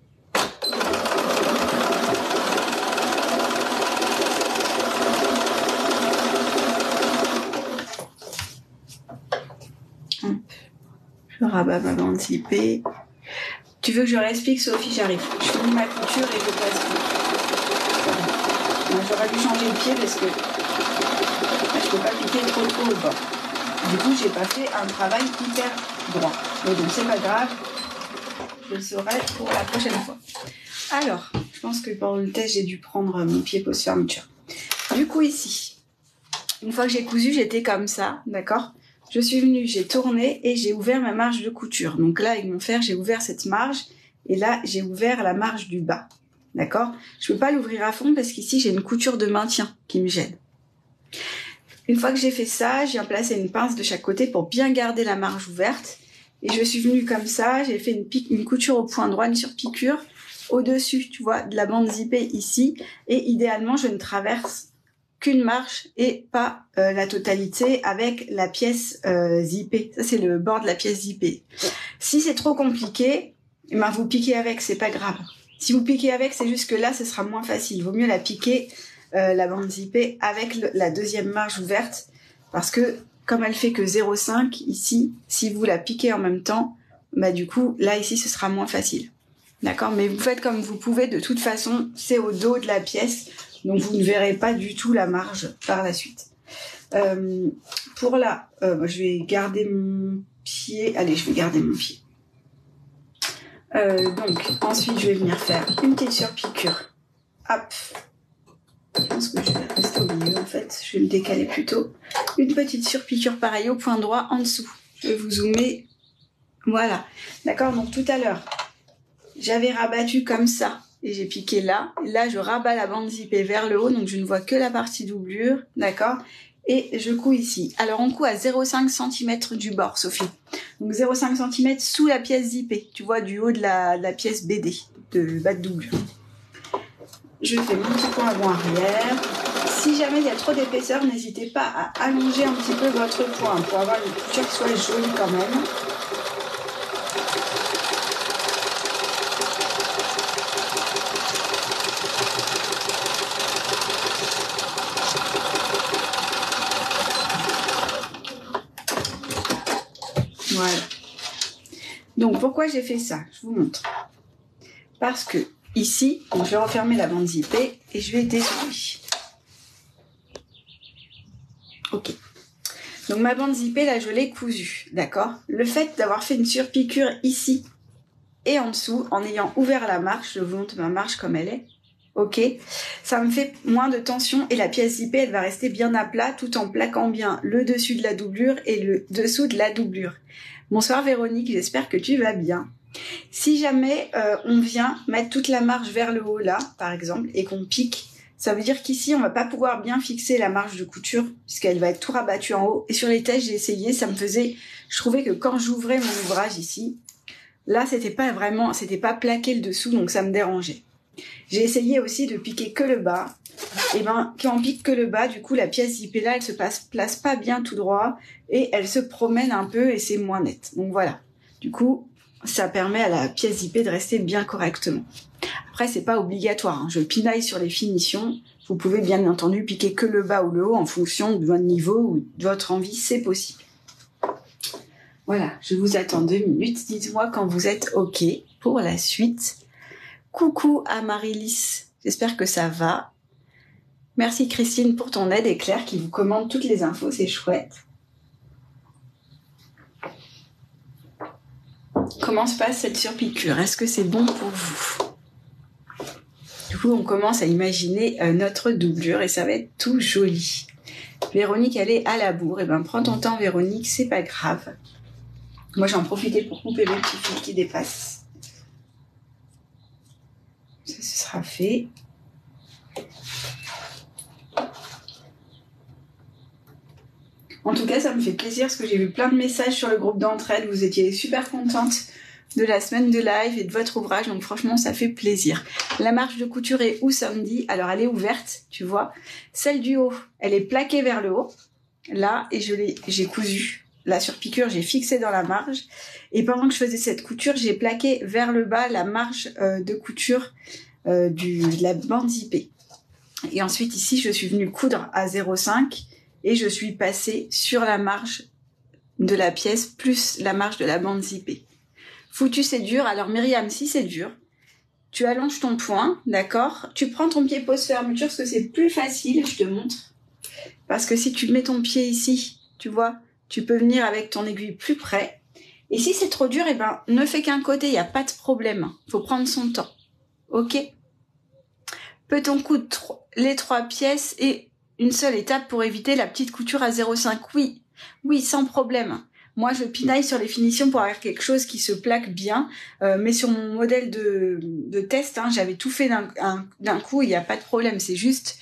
Je rabats ma bande zippée. Tu veux que je réexplique, Sophie? J'arrive. Je finis ma couture et je passe tout. Voilà. J'aurais dû changer le pied parce que là, je peux pas piquer trop au bord. Du coup, j'ai pas fait un travail hyper droit. Mais donc, c'est pas grave. Je le saurai pour la prochaine fois. Alors, je pense que pendant le test, j'ai dû prendre mon pied pose fermeture. Du coup, ici, une fois que j'ai cousu, j'étais comme ça, d'accord? Je suis venue, j'ai tourné et j'ai ouvert ma marge de couture. Donc là, avec mon fer, j'ai ouvert cette marge et là, j'ai ouvert la marge du bas, d'accord? Je peux pas l'ouvrir à fond parce qu'ici, j'ai une couture de maintien qui me gêne. Une fois que j'ai fait ça, j'ai placé une pince de chaque côté pour bien garder la marge ouverte. Et je suis venue comme ça, j'ai fait une couture au point droit, une surpiqûre au-dessus, tu vois, de la bande zippée ici. Et idéalement, je ne traverse qu'une marche et pas la totalité avec la pièce zippée. Ça, c'est le bord de la pièce zippée. Si c'est trop compliqué, eh ben, vous piquez avec, c'est pas grave. Si vous piquez avec, c'est juste que là, ce sera moins facile. Il vaut mieux la piquer, la bande zippée, avec la deuxième marge ouverte, parce que comme elle fait que 0,5 ici, si vous la piquez en même temps, bah du coup, là, ici, ce sera moins facile. D'accord? Mais vous faites comme vous pouvez. De toute façon, c'est au dos de la pièce. Donc, vous ne verrez pas du tout la marge par la suite. Pour là, je vais garder mon pied. Allez, je vais garder mon pied. Donc, ensuite, je vais venir faire une petite surpiqûre. Hop. Je pense que je vais rester au milieu, en fait. Je vais me décaler plutôt. Une petite surpiqûre pareil au point droit en dessous. Je vais vous zoomer. Voilà. D'accord? Donc, tout à l'heure, j'avais rabattu comme ça. Et j'ai piqué là. Et là, je rabats la bande zippée vers le haut. Donc, je ne vois que la partie doublure. D'accord? Et je couds ici. Alors, on coud à 0,5 cm du bord, Sophie. Donc, 0,5 cm sous la pièce zippée. Tu vois, du haut de la pièce BD, de bas de doublure. Je fais mon petit point avant-arrière. Si jamais il y a trop d'épaisseur, n'hésitez pas à allonger un petit peu votre point pour avoir une couture qui soit jolie quand même. Voilà. Donc, pourquoi j'ai fait ça? Je vous montre. Parce que ici, donc je vais refermer la bande zippée et je vais dessouder. Ok. Donc, ma bande zippée, là, je l'ai cousue. D'accord? Le fait d'avoir fait une surpiqûre ici et en dessous, en ayant ouvert la marche, je vous montre ma marche comme elle est. Ok? Ça me fait moins de tension et la pièce zippée, elle va rester bien à plat tout en plaquant bien le dessus de la doublure et le dessous de la doublure. Bonsoir Véronique, j'espère que tu vas bien. Si jamais on vient mettre toute la marge vers le haut là, par exemple, et qu'on pique, ça veut dire qu'ici, on va pas pouvoir bien fixer la marge de couture, puisqu'elle va être tout rabattue en haut. Et sur les tests, j'ai essayé, ça me faisait... Je trouvais que quand j'ouvrais mon ouvrage ici, là, c'était pas plaqué le dessous, donc ça me dérangeait. J'ai essayé aussi de piquer que le bas. Et ben, quand on pique que le bas, du coup, la pièce zippée là, elle se place pas bien tout droit, et elle se promène un peu, et c'est moins net. Donc voilà. Du coup, ça permet à la pièce zippée de rester bien correctement. Après, c'est pas obligatoire, hein. Je pinaille sur les finitions. Vous pouvez bien entendu piquer que le bas ou le haut en fonction de votre niveau ou de votre envie, c'est possible. Voilà, je vous attends 2 minutes. Dites-moi quand vous êtes OK pour la suite. Coucou à Marie-Lys, j'espère que ça va. Merci Christine pour ton aide et Claire qui vous commande toutes les infos, c'est chouette. Comment se passe cette surpiqûre? Est-ce que c'est bon pour vous? Du coup, on commence à imaginer notre doublure et ça va être tout joli. Véronique, elle est à la bourre. Eh ben, prends ton temps, Véronique, c'est pas grave. Moi, j'en profitais pour couper mes petits fils qui dépassent. Ça, ce sera fait. En tout cas, ça me fait plaisir parce que j'ai vu plein de messages sur le groupe d'entraide. Vous étiez super contentes de la semaine de live et de votre ouvrage. Donc franchement, ça fait plaisir. La marge de couture est où samedi? Alors, elle est ouverte, tu vois. Celle du haut, elle est plaquée vers le haut. Là, et j'ai cousu. Là, sur piqûre, j'ai fixé dans la marge. Et pendant que je faisais cette couture, j'ai plaqué vers le bas la marge de couture de la bande zippée. Et ensuite, ici, je suis venue coudre à 0,5 et je suis passée sur la marge de la pièce plus la marge de la bande zippée. Foutu, c'est dur. Alors, Myriam, si c'est dur, tu allonges ton poing, d'accord? Tu prends ton pied pose fermeture parce que c'est plus facile, je te montre. Parce que si tu mets ton pied ici, tu vois, tu peux venir avec ton aiguille plus près. Et si c'est trop dur, eh ben, ne fais qu'un côté, il n'y a pas de problème. Faut prendre son temps. Ok? Peut-on coudre les 3 pièces et une seule étape pour éviter la petite couture à 0,5? Oui, oui, sans problème. Moi, je pinaille sur les finitions pour avoir quelque chose qui se plaque bien. Mais sur mon modèle de test, hein, j'avais tout fait d'un coup, il n'y a pas de problème. C'est juste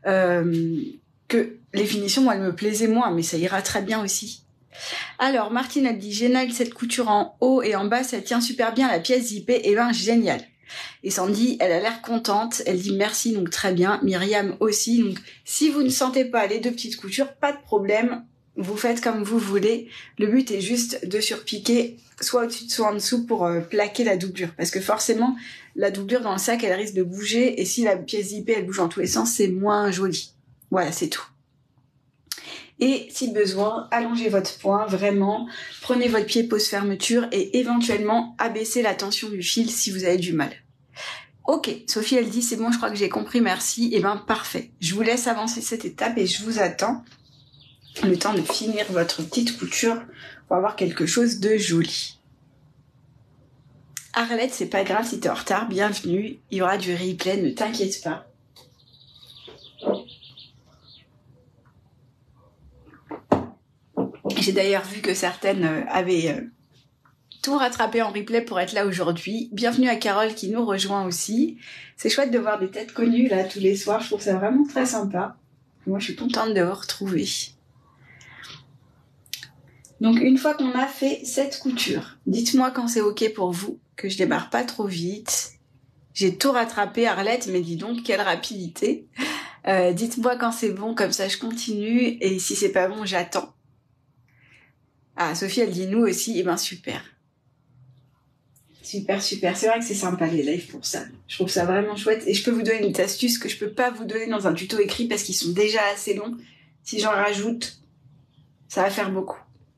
que les finitions, moi, elles me plaisaient moins, mais ça ira très bien aussi. Alors, Martine, elle dit, génial, cette couture en haut et en bas, ça tient super bien la pièce zippée. Eh ben, génial. Et Sandy, elle a l'air contente, elle dit merci, donc très bien. Myriam aussi, donc si vous ne sentez pas les 2 petites coutures, pas de problème, vous faites comme vous voulez. Le but est juste de surpiquer soit au-dessus, soit en dessous pour plaquer la doublure. Parce que forcément, la doublure dans le sac, elle risque de bouger, et si la pièce zippée, elle bouge en tous les sens, c'est moins joli. Voilà, c'est tout. Et si besoin, allongez votre poing, vraiment. Prenez votre pied pose fermeture et éventuellement abaissez la tension du fil si vous avez du mal. Ok, Sophie, elle dit, c'est bon, je crois que j'ai compris, merci. Eh ben, parfait. Je vous laisse avancer cette étape et je vous attends le temps de finir votre petite couture pour avoir quelque chose de joli. Arlette, c'est pas grave si t'es en retard, bienvenue. Il y aura du replay, ne t'inquiète pas. J'ai d'ailleurs vu que certaines avaient tout rattrapé en replay pour être là aujourd'hui. Bienvenue à Carole qui nous rejoint aussi. C'est chouette de voir des têtes connues là tous les soirs. Je trouve ça vraiment très sympa. Moi, je suis contente de vous retrouver. Donc, une fois qu'on a fait cette couture, dites-moi quand c'est ok pour vous, que je démarre pas trop vite. J'ai tout rattrapé, Arlette, mais dis donc, quelle rapidité. Dites-moi quand c'est bon, comme ça je continue. Et si c'est pas bon, j'attends. Ah, Sophie, elle dit nous aussi. Eh ben, super. Super, super. C'est vrai que c'est sympa les lives pour ça. Je trouve ça vraiment chouette. Et je peux vous donner une astuce que je peux pas vous donner dans un tuto écrit parce qu'ils sont déjà assez longs. Si j'en rajoute, ça va faire beaucoup.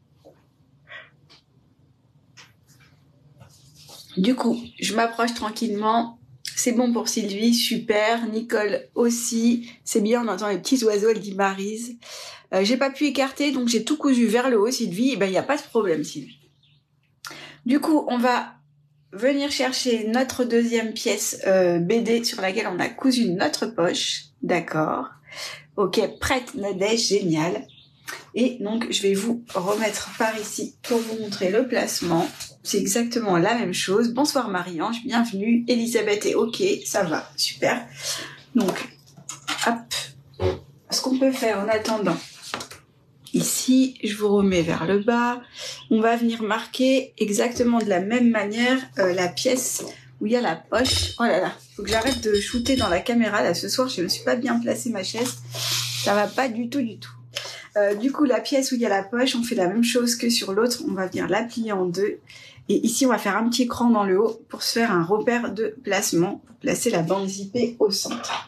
Du coup, je m'approche tranquillement. C'est bon pour Sylvie, super. Nicole aussi. C'est bien, on entend les petits oiseaux, elle dit Maryse. J'ai pas pu écarter, donc j'ai tout cousu vers le haut, Sylvie. Et ben, il n'y a pas de problème, Sylvie. Du coup, on va venir chercher notre deuxième pièce BD sur laquelle on a cousu notre poche. D'accord. Ok, prête Nadège, génial. Et donc, je vais vous remettre par ici pour vous montrer le placement. C'est exactement la même chose. Bonsoir Marie-Ange, bienvenue. Elisabeth est ok, ça va, super. Donc, hop. Ce qu'on peut faire en attendant, ici, je vous remets vers le bas. On va venir marquer exactement de la même manière la pièce où il y a la poche. Oh là là, faut que j'arrête de shooter dans la caméra. Là, ce soir, je ne me suis pas bien placé ma chaise. Ça va pas du tout, du tout. Du coup, la pièce où il y a la poche, on fait la même chose que sur l'autre. On va venir la plier en deux. Et ici, on va faire un petit cran dans le haut pour se faire un repère de placement, pour placer la bande zippée au centre.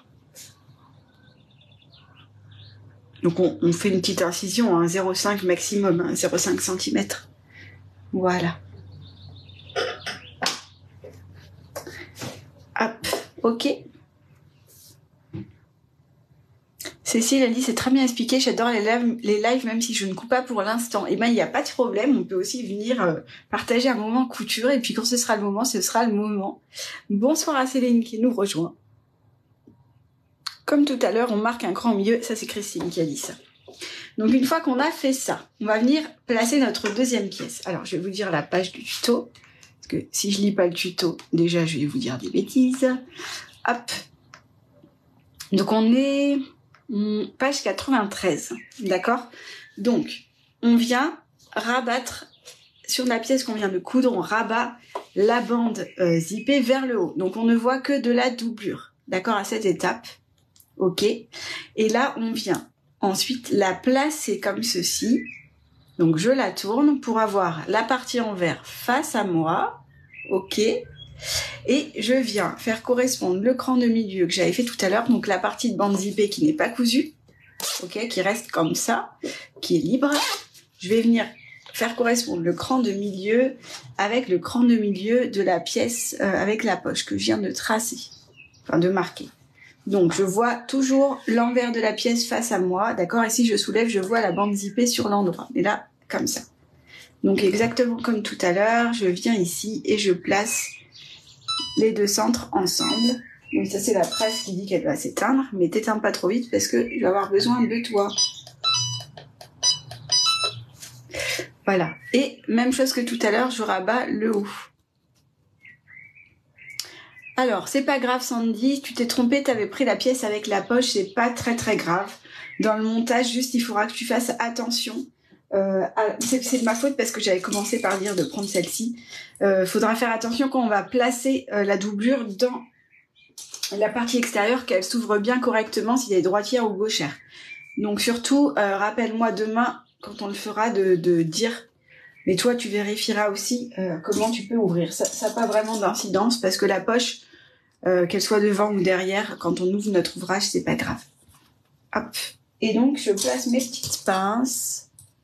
Donc, on fait une petite incision, 0,5 maximum, 0,5 cm. Voilà. Hop, ok. Cécile, elle dit, c'est très bien expliqué, j'adore les lives, même si je ne coupe pas pour l'instant. Eh ben, il n'y a pas de problème, on peut aussi venir partager un moment couture, et puis quand ce sera le moment, ce sera le moment. Bonsoir à Céline qui nous rejoint. Comme tout à l'heure, on marque un cran au milieu, ça c'est Christine qui a dit ça. Donc une fois qu'on a fait ça, on va venir placer notre deuxième pièce. Alors, je vais vous dire la page du tuto, parce que si je lis pas le tuto, déjà je vais vous dire des bêtises. Hop. Donc on est... page 93, d'accord? Donc, on vient rabattre sur la pièce qu'on vient de coudre, on rabat la bande zippée vers le haut. Donc on ne voit que de la doublure, d'accord, à cette étape. Ok. Et là, on vient ensuite la placer comme ceci. Donc je la tourne pour avoir la partie envers face à moi. Ok. Et je viens faire correspondre le cran de milieu que j'avais fait tout à l'heure, donc la partie de bande zippée qui n'est pas cousue, ok, qui reste comme ça, qui est libre. Je vais venir faire correspondre le cran de milieu avec le cran de milieu de la pièce avec la poche que je viens de tracer, enfin de marquer. Donc je vois toujours l'envers de la pièce face à moi, d'accord, et si je soulève, je vois la bande zippée sur l'endroit, et là, comme ça. Donc exactement comme tout à l'heure, je viens ici et je place les deux centres ensemble. Donc ça c'est la presse qui dit qu'elle va s'éteindre, mais t'éteins pas trop vite parce que je vais avoir besoin de toi. Voilà. Et même chose que tout à l'heure, je rabats le haut. Alors, c'est pas grave Sandy, tu t'es trompée, t'avais pris la pièce avec la poche, c'est pas très grave. Dans le montage, juste il faudra que tu fasses attention. C'est de ma faute parce que j'avais commencé par dire de prendre celle-ci. Faudra faire attention quand on va placer la doublure dans la partie extérieure, qu'elle s'ouvre bien correctement s'il est droitière ou gauchère. Donc surtout, rappelle-moi demain, quand on le fera, de dire, mais toi tu vérifieras aussi comment tu peux ouvrir. Ça n'a pas vraiment d'incidence parce que la poche, qu'elle soit devant ou derrière, quand on ouvre notre ouvrage, c'est pas grave. Hop. Et donc je place mes petites pinces.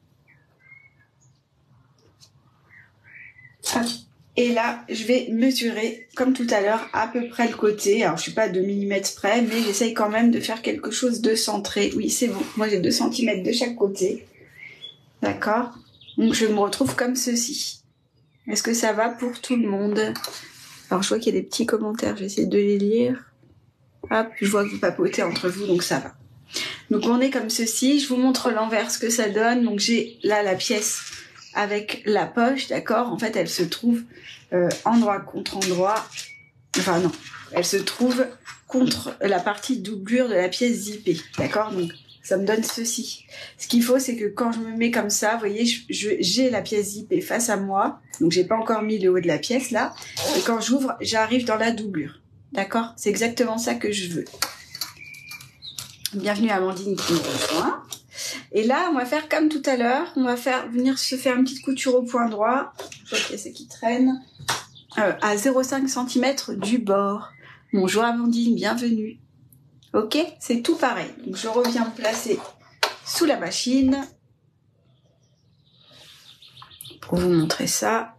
Hop. Et là, je vais mesurer, comme tout à l'heure, à peu près le côté. Alors, je suis pas à 2 mm près, mais j'essaye quand même de faire quelque chose de centré. Oui, c'est bon. Moi, j'ai 2 cm de chaque côté. D'accord? Donc, je me retrouve comme ceci. Est-ce que ça va pour tout le monde? Alors, je vois qu'il y a des petits commentaires. Je vais essayer de les lire. Hop, je vois que vous papotez entre vous, donc ça va. Donc, on est comme ceci. Je vous montre l'envers, ce que ça donne. Donc, j'ai là la pièce avec la poche, d'accord? En fait, elle se trouve endroit contre endroit. Enfin, non. Elle se trouve contre la partie doublure de la pièce zippée, d'accord? Donc, ça me donne ceci. Ce qu'il faut, c'est que quand je me mets comme ça, vous voyez, j'ai la pièce zippée face à moi. Donc, j'ai pas encore mis le haut de la pièce, là. Et quand j'ouvre, j'arrive dans la doublure. D'accord? C'est exactement ça que je veux. Bienvenue à Amandine qui nous rejoint. Et là, on va faire comme tout à l'heure. On va venir se faire une petite couture au point droit. Je vois qu'il y a ceux qui traînent. À 0,5 cm du bord. Bonjour Amandine, bienvenue. Ok, c'est tout pareil. Donc je reviens me placer sous la machine pour vous montrer ça.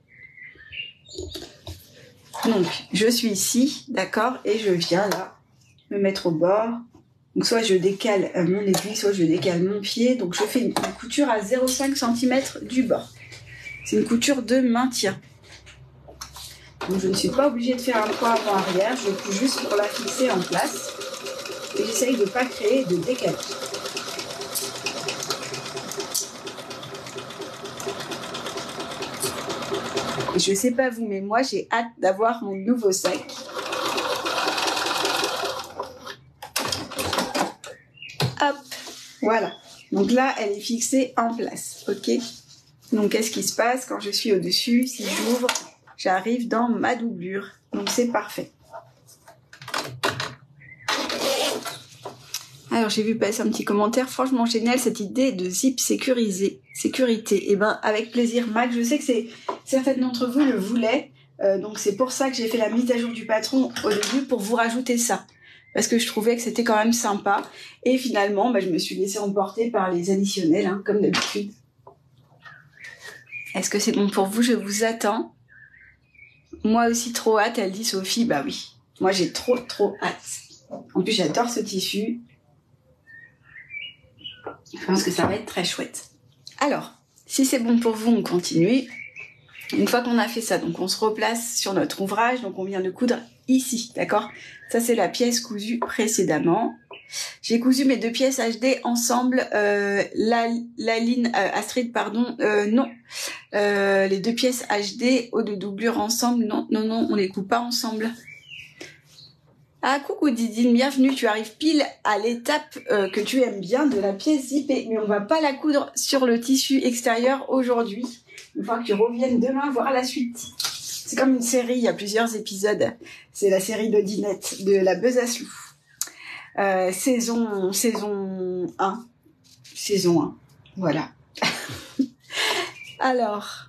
Donc je suis ici, d'accord, et je viens là me mettre au bord. Donc soit je décale mon aiguille, soit je décale mon pied. Donc je fais une couture à 0,5 cm du bord. C'est une couture de maintien. Donc je ne suis pas obligée de faire un point avant-arrière, je couds juste pour la fixer en place. Et j'essaye de ne pas créer de décalage. Et je ne sais pas vous, mais moi j'ai hâte d'avoir mon nouveau sac. Hop, voilà. Donc là, elle est fixée en place, ok? Donc qu'est-ce qui se passe quand je suis au-dessus? Si j'ouvre, j'arrive dans ma doublure. Donc c'est parfait. Alors j'ai vu passer un petit commentaire, franchement génial cette idée de zip sécurisé, sécurité. Et ben avec plaisir Mac, je sais que certaines d'entre vous le voulaient, donc c'est pour ça que j'ai fait la mise à jour du patron au début pour vous rajouter ça. Parce que je trouvais que c'était quand même sympa. Et finalement, je me suis laissée emporter par les additionnels, hein, comme d'habitude. Est-ce que c'est bon pour vous? Je vous attends. Moi aussi trop hâte, elle dit Sophie. Bah oui, moi j'ai trop hâte. En plus j'adore ce tissu. Je pense que ça va être très chouette. Alors, si c'est bon pour vous, on continue. Une fois qu'on a fait ça, donc on se replace sur notre ouvrage. Donc on vient de coudre ici, d'accord? Ça c'est la pièce cousue précédemment. J'ai cousu mes deux pièces HD ensemble. La ligne Astrid, pardon, non. Les deux pièces HD haut de doublure ensemble, non, on les coupe pas ensemble. Ah, coucou Didine, bienvenue, tu arrives pile à l'étape que tu aimes bien de la pièce zippée, mais on va pas la coudre sur le tissu extérieur aujourd'hui. Il faut que tu reviennes demain voir la suite. C'est comme une série, il y a plusieurs épisodes. C'est la série d'Odinette, de la Besaslou. Saison 1. Saison 1, voilà. Alors...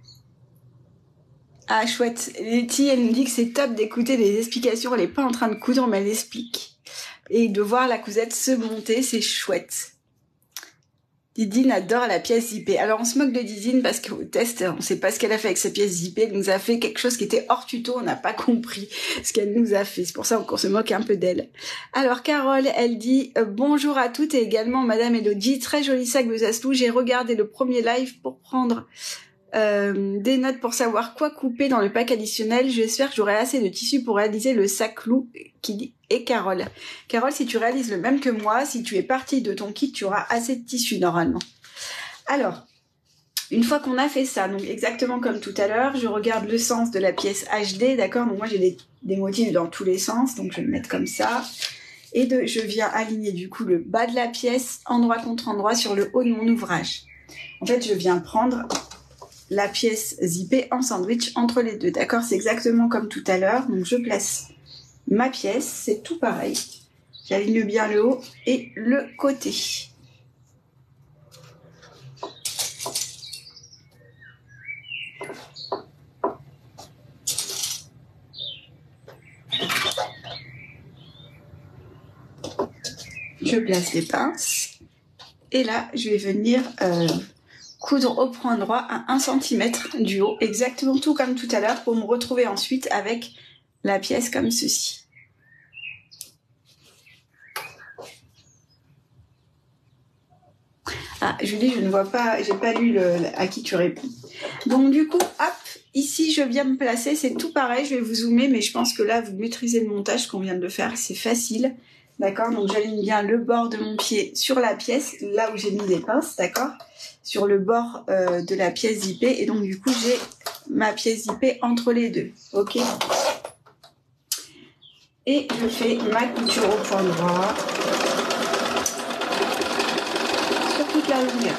Ah, chouette. Letty, elle nous dit que c'est top d'écouter les explications. Elle est pas en train de coudre, mais elle explique. Et de voir la cousette se monter, c'est chouette. Didine adore la pièce zippée. Alors, on se moque de Didine parce qu'au test, on sait pas ce qu'elle a fait avec sa pièce zippée. Elle nous a fait quelque chose qui était hors tuto. On n'a pas compris ce qu'elle nous a fait. C'est pour ça qu'on se moque un peu d'elle. Alors, Carole, elle dit bonjour à toutes et également Madame Elodie. Très joli sac Besaslou. J'ai regardé le premier live pour prendre... des notes pour savoir quoi couper dans le pack additionnel. J'espère que j'aurai assez de tissu pour réaliser le sac loup qui dit et Carole. Carole, si tu réalises le même que moi, si tu es partie de ton kit, tu auras assez de tissu normalement. Alors, une fois qu'on a fait ça, donc exactement comme tout à l'heure, je regarde le sens de la pièce HD, d'accord? Donc moi j'ai des motifs dans tous les sens, donc je vais le mettre comme ça. Et je viens aligner du coup le bas de la pièce, endroit contre endroit, sur le haut de mon ouvrage. En fait, je viens prendre la pièce zippée en sandwich entre les deux, d'accord? C'est exactement comme tout à l'heure. Donc je place ma pièce, c'est tout pareil. J'aligne bien le haut et le côté. Je place les pinces et là je vais venir coudre au point droit à 1 cm du haut, exactement tout comme tout à l'heure, pour me retrouver ensuite avec la pièce comme ceci. Ah, Julie, je ne vois pas, j'ai pas lu à qui tu réponds. Donc du coup, hop, ici je viens me placer, c'est tout pareil, je vais vous zoomer, mais je pense que là vous maîtrisez le montage qu'on vient de le faire, c'est facile. D'accord, donc j'aligne bien le bord de mon pied sur la pièce, là où j'ai mis les pinces, d'accord, sur le bord de la pièce zippée, et donc du coup j'ai ma pièce zippée entre les deux, ok. Et je fais ma couture au point droit sur toute la longueur.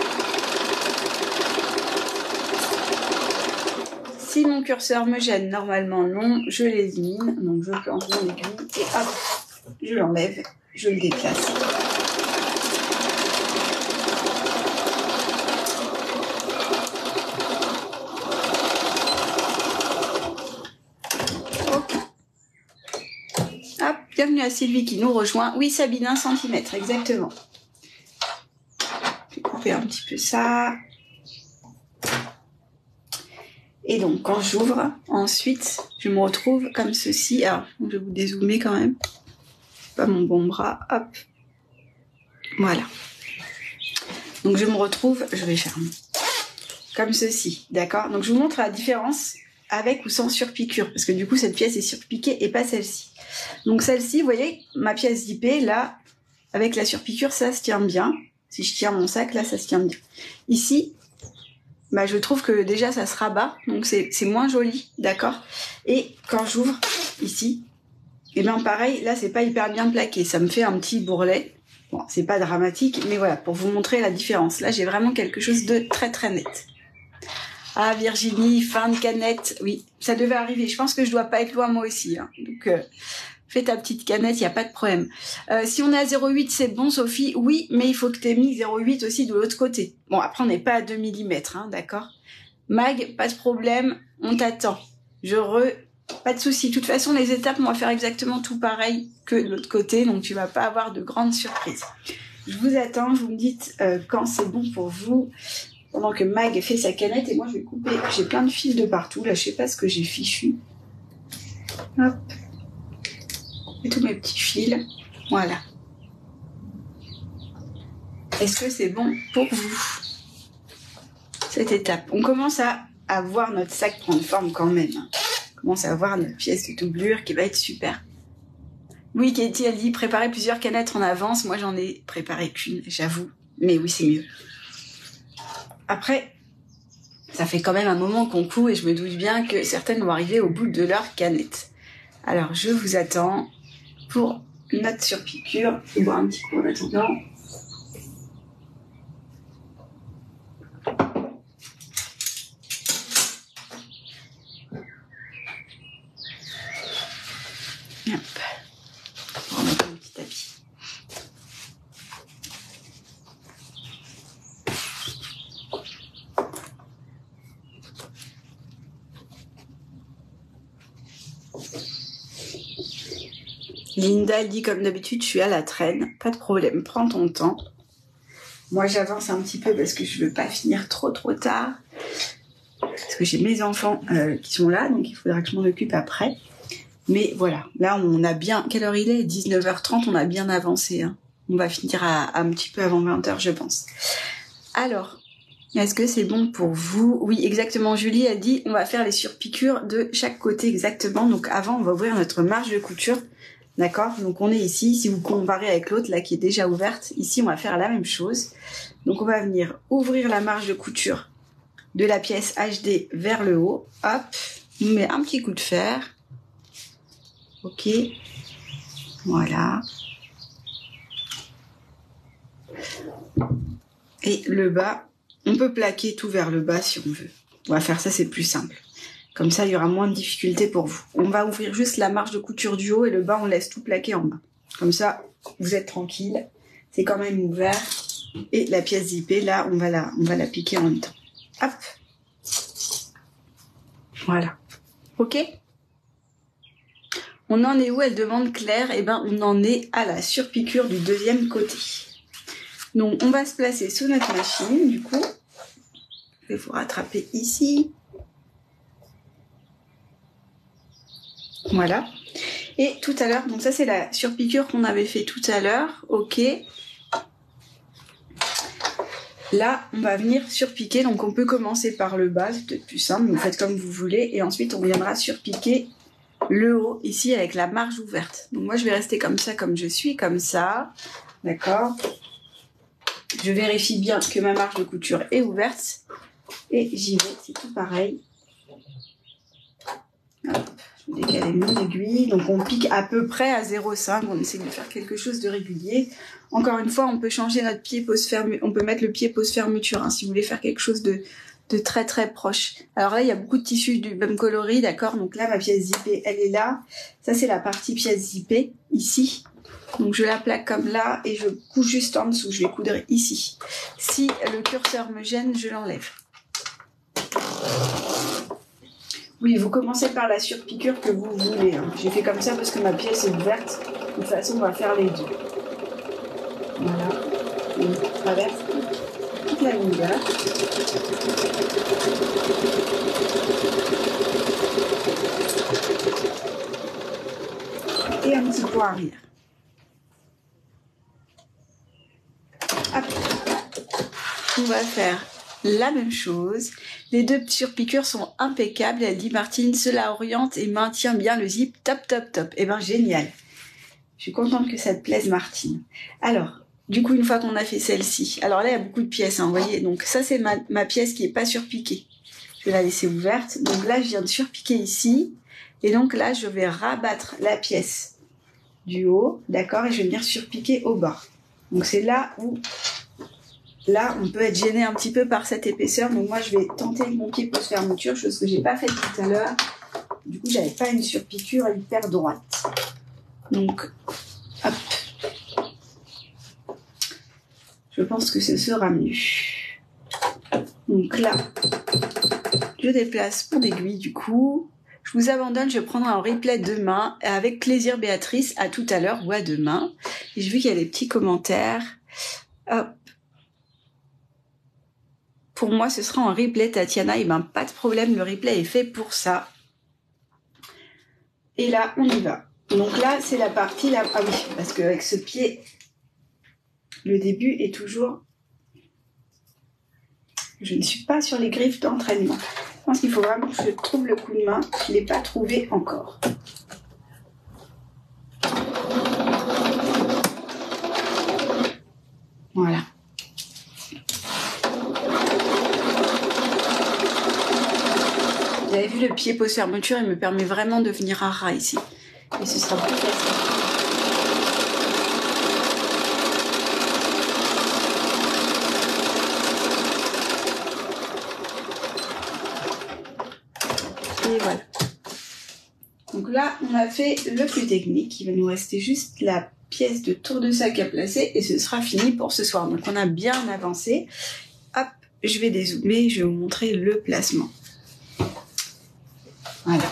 Si mon curseur me gêne, normalement non, je l'élimine, donc je plante mon aiguille et hop, je l'enlève, je le déplace. Ok. Hop, bienvenue à Sylvie qui nous rejoint. Oui, Sabine, 1 cm, exactement. Je vais couper un petit peu ça. Et donc, quand j'ouvre, ensuite, je me retrouve comme ceci. Alors, je vais vous dézoomer quand même. Pas mon bon bras, hop. Voilà. Donc je me retrouve, je vais fermer. Comme ceci, d'accord? Donc je vous montre la différence avec ou sans surpiqûre, parce que du coup cette pièce est surpiquée et pas celle-ci. Donc celle-ci, vous voyez, ma pièce zippée, là, avec la surpiqûre, ça se tient bien. Si je tire mon sac, là, ça se tient bien. Ici, bah, je trouve que déjà ça se rabat, donc c'est moins joli, d'accord? Et quand j'ouvre, ici, et bien pareil, là c'est pas hyper bien plaqué, ça me fait un petit bourrelet. Bon, c'est pas dramatique, mais voilà, pour vous montrer la différence. Là j'ai vraiment quelque chose de très très net. Ah Virginie, fin de canette, oui, ça devait arriver. Je pense que je dois pas être loin moi aussi, hein. Donc fais ta petite canette, il n'y a pas de problème. Si on est à 0,8, c'est bon Sophie? Oui, mais il faut que tu aies mis 0,8 aussi de l'autre côté. Bon, après on n'est pas à 2 mm, hein, d'accord? Mag, pas de problème, on t'attend. Pas de souci. De toute façon, les étapes, on va faire exactement tout pareil que de l'autre côté, donc tu vas pas avoir de grandes surprises. Je vous attends, vous me dites quand c'est bon pour vous, pendant que Mag fait sa canette, et moi je vais couper. J'ai plein de fils de partout, là je sais pas ce que j'ai fichu. Hop. Et tous mes petits fils, voilà. Est-ce que c'est bon pour vous, cette étape? On commence à voir notre sac prendre forme quand même. On commence à voir notre pièce de doublure qui va être super. Oui, Katie, elle dit préparer plusieurs canettes en avance. Moi, j'en ai préparé qu'une, j'avoue. Mais oui, c'est mieux. Après, ça fait quand même un moment qu'on coud et je me doute bien que certaines vont arriver au bout de leur canette. Alors, je vous attends. pour notre surpiqûre. Je vais boire un petit coup en attendant. Hop. On va mettre un petit tapis. Linda, elle dit comme d'habitude, je suis à la traîne. Pas de problème, prends ton temps. Moi, j'avance un petit peu parce que je veux pas finir trop tard. Parce que j'ai mes enfants qui sont là, donc il faudra que je m'en occupe après. Mais voilà, là, on a bien... Quelle heure il est? 19h30, on a bien avancé. Hein. On va finir à un petit peu avant 20h, je pense. Alors, est-ce que c'est bon pour vous? Oui, exactement. Julie a dit, on va faire les surpiqûres de chaque côté exactement. Donc avant, on va ouvrir notre marge de couture. D'accord? Donc on est ici, si vous comparez avec l'autre là qui est déjà ouverte, ici on va faire la même chose. Donc on va venir ouvrir la marge de couture de la pièce HD vers le haut. Hop, on met un petit coup de fer. Ok, voilà. Et le bas, on peut plaquer tout vers le bas si on veut. On va faire ça, c'est plus simple. Comme ça, il y aura moins de difficultés pour vous. On va ouvrir juste la marge de couture du haut et le bas, on laisse tout plaquer en bas. Comme ça, vous êtes tranquille. C'est quand même ouvert. Et la pièce zippée, là, on va la piquer en même temps. Hop. Voilà. Ok? On en est où? Elle demande Claire. Eh ben, on en est à la surpiqûre du deuxième côté. Donc, on va se placer sous notre machine, du coup. Il faut rattraper ici. Voilà. Et tout à l'heure, donc ça c'est la surpiqûre qu'on avait fait tout à l'heure. Ok. Là, on va venir surpiquer. Donc on peut commencer par le bas, c'est peut-être plus simple. Vous faites comme vous voulez. Et ensuite, on viendra surpiquer le haut ici avec la marge ouverte. Donc moi, je vais rester comme ça, comme je suis, comme ça. D'accord. Je vérifie bien que ma marge de couture est ouverte. Et j'y vais, c'est tout pareil. Hop. Je vais décaler mon aiguille. Donc on pique à peu près à 0,5. On essaie de faire quelque chose de régulier. Encore une fois, on peut changer notre pied pose fermeture. On peut mettre le pied pose fermeture si vous voulez faire quelque chose de très très proche. Alors là, il y a beaucoup de tissus du même coloris, d'accord. Donc là, ma pièce zippée, elle est là. Ça, c'est la partie pièce zippée, ici. Donc je la plaque comme là et je couds juste en dessous. Je vais coudre ici. Si le curseur me gêne, je l'enlève. Oui, vous commencez par la surpiqûre que vous voulez. Hein. J'ai fait comme ça parce que ma pièce est ouverte. De toute façon, on va faire les deux. Voilà. On traverse toute la longueur. Et un petit point arrière. Hop. On va faire la même chose. Les deux surpiqûres sont impeccables. Elle dit Martine, cela oriente et maintient bien le zip. Top, top, top. Eh ben génial. Je suis contente que ça te plaise, Martine. Alors, du coup, une fois qu'on a fait celle-ci, alors là, il y a beaucoup de pièces, hein, vous voyez. Donc ça, c'est ma pièce qui n'est pas surpiquée. Je vais la laisser ouverte. Donc là, je viens de surpiquer ici. Et donc là, je vais rabattre la pièce du haut, d'accord, et je vais venir surpiquer au bas. Donc c'est là où... Là, on peut être gêné un petit peu par cette épaisseur. Donc moi, je vais tenter avec mon pied pose fermeture, chose que j'ai pas faite tout à l'heure. Du coup, j'avais pas une surpiqûre hyper droite. Donc, hop. Je pense que ce sera mieux. Donc là, je déplace mon aiguille du coup. Je vous abandonne, je prendrai un replay demain. Avec plaisir, Béatrice. À tout à l'heure ou à demain. Et je vu qu'il y a des petits commentaires. Hop. Pour moi, ce sera en replay, Tatiana. Et ben, pas de problème, le replay est fait pour ça. Et là, on y va. Donc là, c'est la partie là. Ah oui, parce qu'avec ce pied, le début est toujours... Je ne suis pas sur les griffes d'entraînement. Je pense qu'il faut vraiment que je trouve le coup de main. Je ne l'ai pas trouvé encore. Voilà. Vous avez vu le pied pose fermeture, il me permet vraiment de venir à ras ici. Et ce sera plus facile. fait le plus technique. Il va nous rester juste la pièce de tour de sac à placer et ce sera fini pour ce soir. Donc on a bien avancé. Hop, je vais dézoomer, je vais vous montrer le placement. Voilà.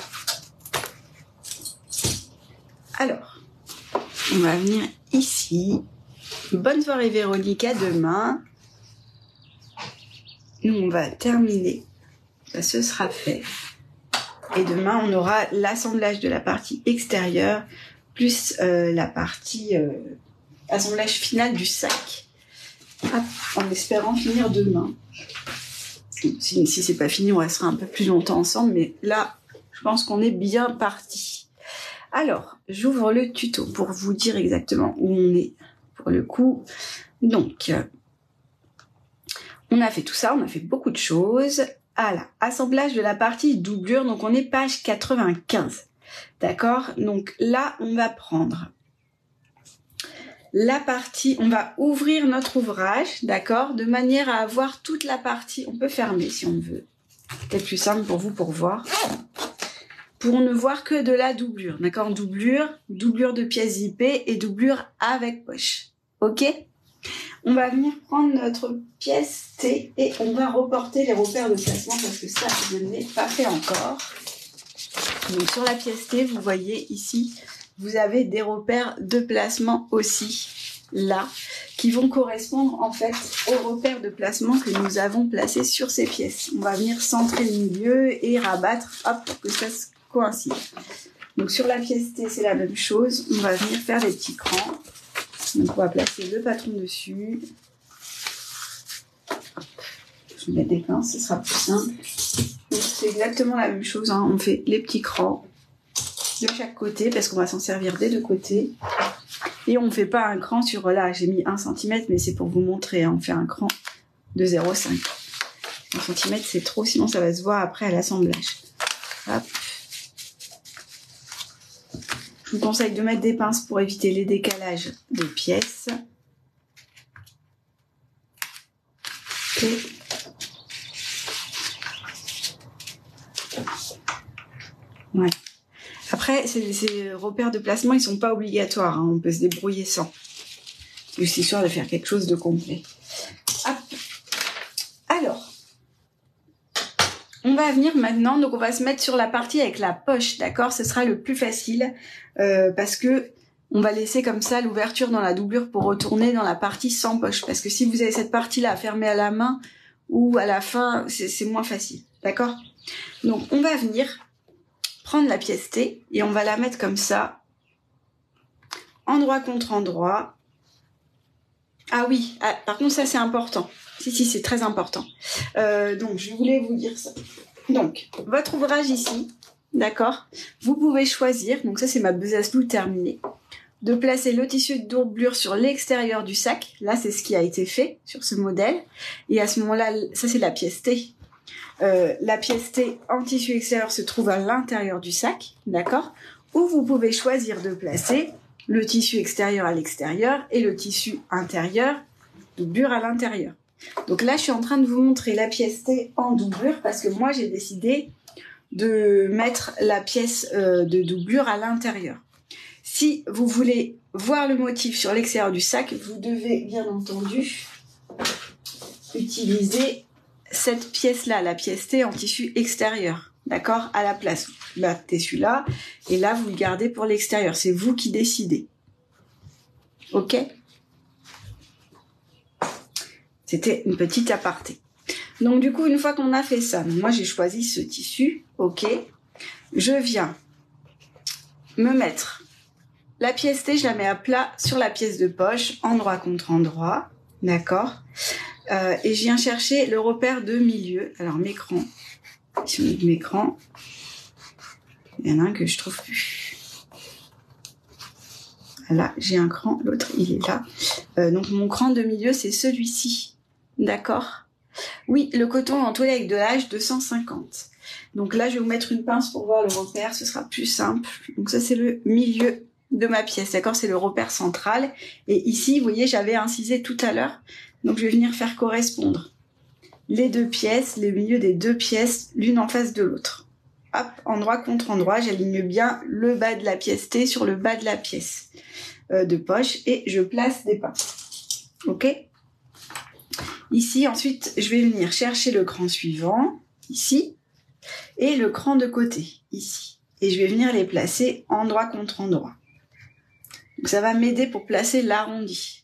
Alors, on va venir ici. Bonne soirée Véronique, à demain. Nous, on va terminer. Ça, ce sera fait. Et demain, on aura l'assemblage de la partie extérieure plus la partie assemblage final du sac. Hop, en espérant finir demain. Si c'est pas fini, on restera un peu plus longtemps ensemble. Mais là, je pense qu'on est bien parti. Alors, j'ouvre le tuto pour vous dire exactement où on est pour le coup. Donc, on a fait tout ça, on a fait beaucoup de choses. Voilà, assemblage de la partie doublure, donc on est page 95. D'accord? Donc là, on va prendre la partie, on va ouvrir notre ouvrage, d'accord? De manière à avoir toute la partie, on peut fermer si on veut. C'est plus simple pour vous pour voir. Pour ne voir que de la doublure, d'accord? Doublure de pièces IP et doublure avec poche. Ok? On va venir prendre notre pièce T et on va reporter les repères de placement parce que ça, je ne l'ai pas fait encore. Donc sur la pièce T, vous voyez ici, vous avez des repères de placement aussi, là, qui vont correspondre en fait aux repères de placement que nous avons placés sur ces pièces. On va venir centrer le milieu et rabattre, hop, pour que ça se coïncide. Donc sur la pièce T, c'est la même chose. On va venir faire des petits crans. Donc on va placer le patron dessus. Hop. Je vais mettre des pinces, ce sera plus simple. Donc c'est exactement la même chose, hein. On fait les petits crans de chaque côté parce qu'on va s'en servir des deux côtés. Et on ne fait pas un cran sur, là j'ai mis 1 cm, mais c'est pour vous montrer, hein. On fait un cran de 0,5. 1 cm c'est trop, sinon ça va se voir après à l'assemblage. Hop. Je vous conseille de mettre des pinces pour éviter les décalages des pièces. Et ouais. Après, ces repères de placement, ils sont pas obligatoires, hein. On peut se débrouiller sans. Je suis sûre de faire quelque chose de complet. Hop. Alors, on va venir maintenant, donc on va se mettre sur la partie avec la poche, d'accord? Ce sera le plus facile parce que on va laisser comme ça l'ouverture dans la doublure pour retourner dans la partie sans poche. Parce que si vous avez cette partie-là à fermer à la main ou à la fin, c'est moins facile, d'accord? Donc on va venir prendre la pièce T et on va la mettre comme ça, endroit contre endroit. Ah oui, par contre ça c'est important. Si, c'est très important. Donc, je voulais vous dire ça. Donc, votre ouvrage ici, d'accord? Vous pouvez choisir, donc ça c'est ma besace loup terminée, de placer le tissu de doublure sur l'extérieur du sac. Là, c'est ce qui a été fait sur ce modèle. Et à ce moment-là, ça c'est la pièce T. La pièce T en tissu extérieur se trouve à l'intérieur du sac, d'accord? Ou vous pouvez choisir de placer le tissu extérieur à l'extérieur et le tissu intérieur, doublure à l'intérieur. Donc là, je suis en train de vous montrer la pièce T en doublure parce que moi, j'ai décidé de mettre la pièce de doublure à l'intérieur. Si vous voulez voir le motif sur l'extérieur du sac, vous devez bien entendu utiliser cette pièce-là, la pièce T en tissu extérieur, d'accord? À la place, vous battez celui-là et là, vous le gardez pour l'extérieur. C'est vous qui décidez. Ok? C'était une petite aparté. Donc du coup, une fois qu'on a fait ça, moi j'ai choisi ce tissu, ok. Je viens me mettre la pièce T, je la mets à plat sur la pièce de poche, endroit contre endroit, d'accord. Et je viens chercher le repère de milieu. Alors mes crans, sur mes crans, il y en a un que je trouve plus. Là, j'ai un cran, l'autre il est là. Donc mon cran de milieu, c'est celui-ci. D'accord? Oui, le coton en toile avec de l'âge 250. Donc là, je vais vous mettre une pince pour voir le repère, ce sera plus simple. Donc ça, c'est le milieu de ma pièce, d'accord? C'est le repère central. Et ici, vous voyez, j'avais incisé tout à l'heure. Donc je vais venir faire correspondre les deux pièces, les milieux des deux pièces, l'une en face de l'autre. hop, endroit contre endroit, j'aligne bien le bas de la pièce T sur le bas de la pièce de poche et je place des pinces. Ok? Ici, ensuite, je vais venir chercher le cran suivant, ici, et le cran de côté, ici. Et je vais venir les placer endroit contre endroit. Donc ça va m'aider pour placer l'arrondi.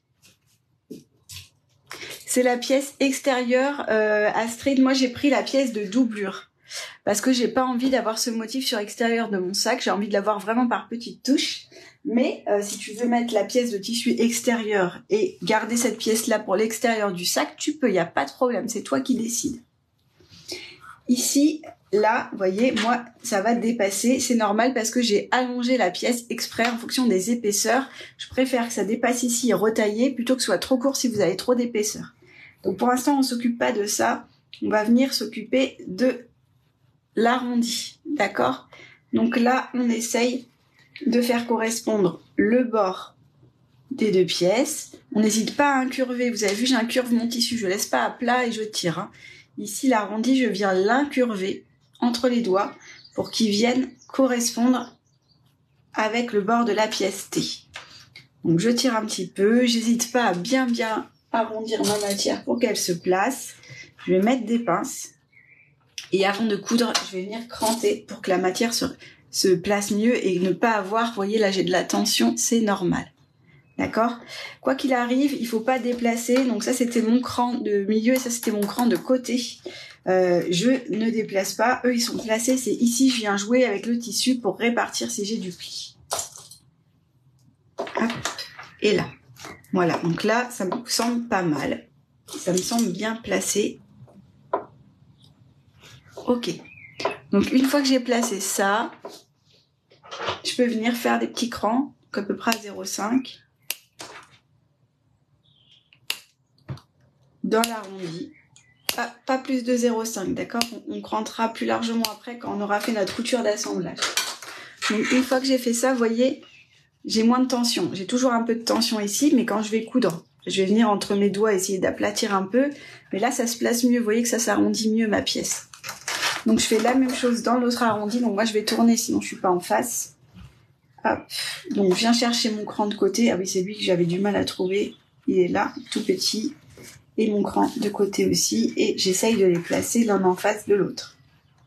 C'est la pièce extérieure Astrid. Moi, j'ai pris la pièce de doublure parce que j'ai pas envie d'avoir ce motif sur l'extérieur de mon sac. J'ai envie de l'avoir vraiment par petites touches. Mais si tu veux mettre la pièce de tissu extérieur et garder cette pièce-là pour l'extérieur du sac, tu peux, il n'y a pas de problème. C'est toi qui décides. Ici, là, vous voyez, moi, ça va dépasser. C'est normal parce que j'ai allongé la pièce exprès en fonction des épaisseurs. Je préfère que ça dépasse ici et retailler plutôt que ce soit trop court si vous avez trop d'épaisseur. Donc pour l'instant, on ne s'occupe pas de ça. On va venir s'occuper de l'arrondi, d'accord? Donc là, on essaye de faire correspondre le bord des deux pièces. On n'hésite pas à incurver. Vous avez vu, j'incurve mon tissu. Je ne laisse pas à plat et je tire. Hein. Ici, l'arrondi, je viens l'incurver entre les doigts pour qu'il vienne correspondre avec le bord de la pièce T. Donc je tire un petit peu. J'hésite pas à bien arrondir ma matière pour qu'elle se place. Je vais mettre des pinces. Et avant de coudre, je vais venir cranter pour que la matière se place mieux et ne pas avoir, vous voyez là j'ai de la tension, c'est normal. D'accord? Quoi qu'il arrive, il faut pas déplacer. Donc ça c'était mon cran de milieu et ça c'était mon cran de côté. Je ne déplace pas. Eux ils sont placés. C'est ici je viens jouer avec le tissu pour répartir si j'ai du pli. Hop. Et là. Voilà. Donc là ça me semble pas mal. Ça me semble bien placé. Ok. Donc une fois que j'ai placé ça, je peux venir faire des petits crans, à peu près à 0,5. Dans l'arrondi. Pas plus de 0,5, d'accord? On crantera plus largement après quand on aura fait notre couture d'assemblage. Donc une fois que j'ai fait ça, vous voyez, j'ai moins de tension. J'ai toujours un peu de tension ici, mais quand je vais coudre, je vais venir entre mes doigts essayer d'aplatir un peu. Mais là, ça se place mieux. Vous voyez que ça s'arrondit mieux ma pièce. Donc je fais la même chose dans l'autre arrondi. Donc moi, je vais tourner, sinon je suis pas en face. Hop. Donc je viens chercher mon cran de côté. Ah oui, c'est lui que j'avais du mal à trouver. Il est là, tout petit. Et mon cran de côté aussi, et j'essaye de les placer l'un en face de l'autre.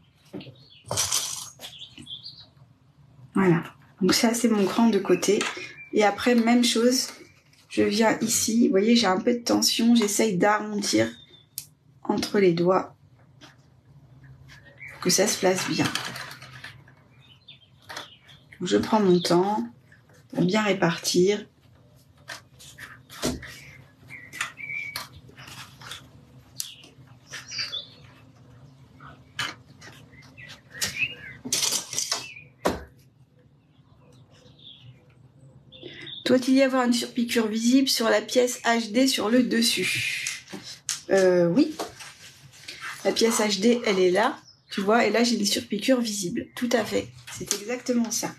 Voilà, donc ça c'est mon cran de côté, et après même chose, je viens ici, vous voyez j'ai un peu de tension, j'essaye d'arrondir entre les doigts, pour que ça se place bien. Donc, je prends mon temps, pour bien répartir. Doit-il y avoir une surpiqûre visible sur la pièce HD sur le dessus? Oui. La pièce HD, elle est là, tu vois, et là j'ai une surpiqûre visible. Tout à fait. C'est exactement ça.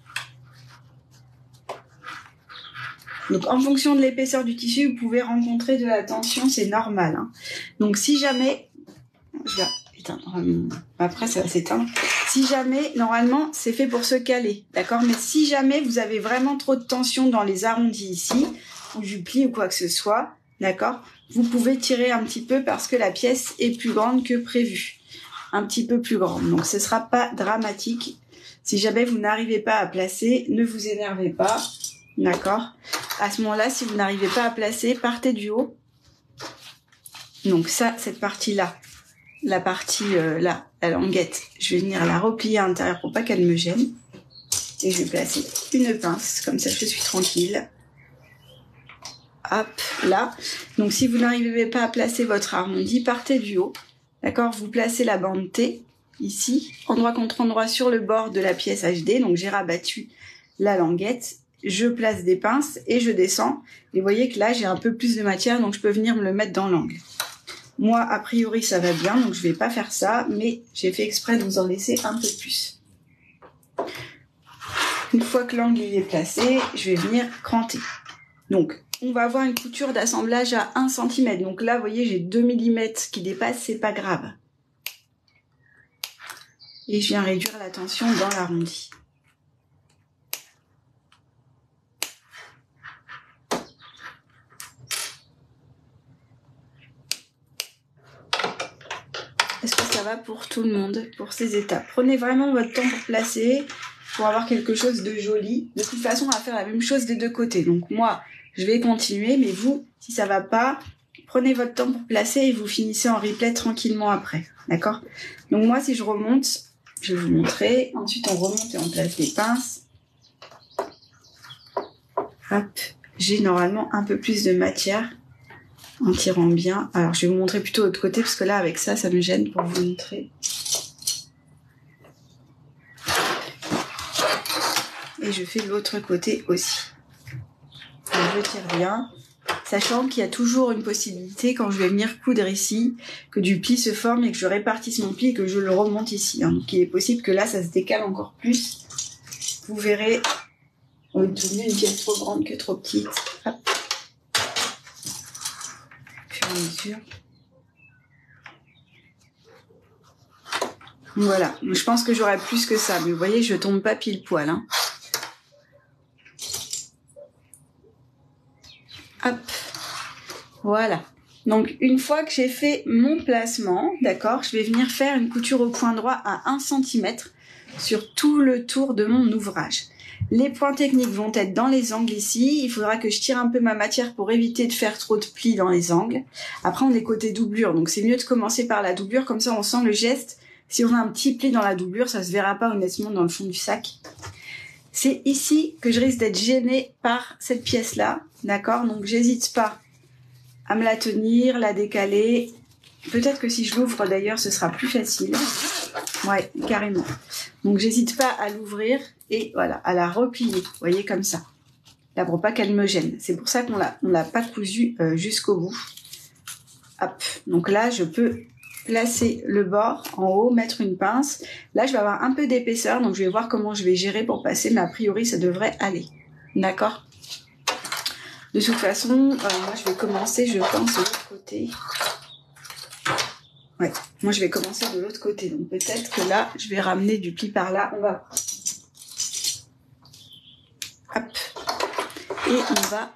Donc en fonction de l'épaisseur du tissu, vous pouvez rencontrer de la tension, c'est normal. Hein. Donc si jamais... Je vais éteindre. Après ça va s'éteindre. Si jamais, normalement, c'est fait pour se caler, d'accord? Mais si jamais vous avez vraiment trop de tension dans les arrondis ici, ou du pli ou quoi que ce soit, d'accord? Vous pouvez tirer un petit peu parce que la pièce est plus grande que prévu. Un petit peu plus grande. Donc ce sera pas dramatique. Si jamais vous n'arrivez pas à placer, ne vous énervez pas, d'accord? À ce moment-là, si vous n'arrivez pas à placer, partez du haut. Donc ça, cette partie-là. La partie là, la languette, je vais venir la replier à l'intérieur pour pas qu'elle me gêne. Et je vais placer une pince, comme ça je suis tranquille. Hop, là. Donc si vous n'arrivez pas à placer votre arrondi, partez du haut. D'accord? Vous placez la bande T, ici, endroit contre endroit sur le bord de la pièce HD. Donc j'ai rabattu la languette, je place des pinces et je descends. Et vous voyez que là j'ai un peu plus de matière, donc je peux venir me le mettre dans l'angle. Moi, a priori, ça va bien, donc je vais pas faire ça, mais j'ai fait exprès de vous en laisser un peu plus. Une fois que l'angle est placé, je vais venir cranter. Donc, on va avoir une couture d'assemblage à 1 cm. Donc là, vous voyez, j'ai 2 mm qui dépassent, c'est pas grave. et je viens réduire la tension dans l'arrondi. Est-ce que ça va pour tout le monde, pour ces étapes? Prenez vraiment votre temps pour placer, pour avoir quelque chose de joli. De toute façon, on va faire la même chose des deux côtés. Donc moi, je vais continuer, mais vous, si ça va pas, prenez votre temps pour placer et vous finissez en replay tranquillement après. D'accord? Donc moi, si je remonte, je vais vous montrer. Ensuite, on remonte et on place des pinces. Hop, j'ai normalement un peu plus de matière en tirant bien. Alors, je vais vous montrer plutôt de l'autre côté, parce que là, avec ça me gêne pour vous montrer. Et je fais l'autre côté aussi. Donc, je tire bien, sachant qu'il y a toujours une possibilité, quand je vais venir coudre ici, que du pli se forme et que je répartisse mon pli et que je le remonte ici. Hein. Donc, il est possible que là, ça se décale encore plus. Vous verrez, on est tout mieux une pièce trop grande que trop petite. Hop. Mesure. Voilà, je pense que j'aurais plus que ça, mais vous voyez, je tombe pas pile poil. Hein. Hop, voilà. Donc, une fois que j'ai fait mon placement, d'accord, je vais venir faire une couture au point droit à 1 cm sur tout le tour de mon ouvrage. Les points techniques vont être dans les angles ici. Il faudra que je tire un peu ma matière pour éviter de faire trop de plis dans les angles. Après, on est côté doublure, donc c'est mieux de commencer par la doublure. Comme ça, on sent le geste. Si on a un petit pli dans la doublure, ça se verra pas honnêtement dans le fond du sac. C'est ici que je risque d'être gênée par cette pièce-là. D'accord? Donc, j'hésite pas à me la tenir, la décaler. Peut-être que si je l'ouvre d'ailleurs, ce sera plus facile. Ouais, carrément. Donc, j'hésite pas à l'ouvrir et voilà, à la replier. Vous voyez, comme ça. Là, pour pas qu'elle me gêne. C'est pour ça qu'on l'a pas cousu jusqu'au bout. Hop. Donc là, je peux placer le bord en haut, mettre une pince. Là, je vais avoir un peu d'épaisseur, donc je vais voir comment je vais gérer pour passer, mais a priori, ça devrait aller. D'accord? De toute façon, moi, je vais commencer, je pense, de l'autre côté. Ouais, moi, je vais commencer de l'autre côté. Donc, peut-être que là, je vais ramener du pli par là. On va voir. Hop. Et on va...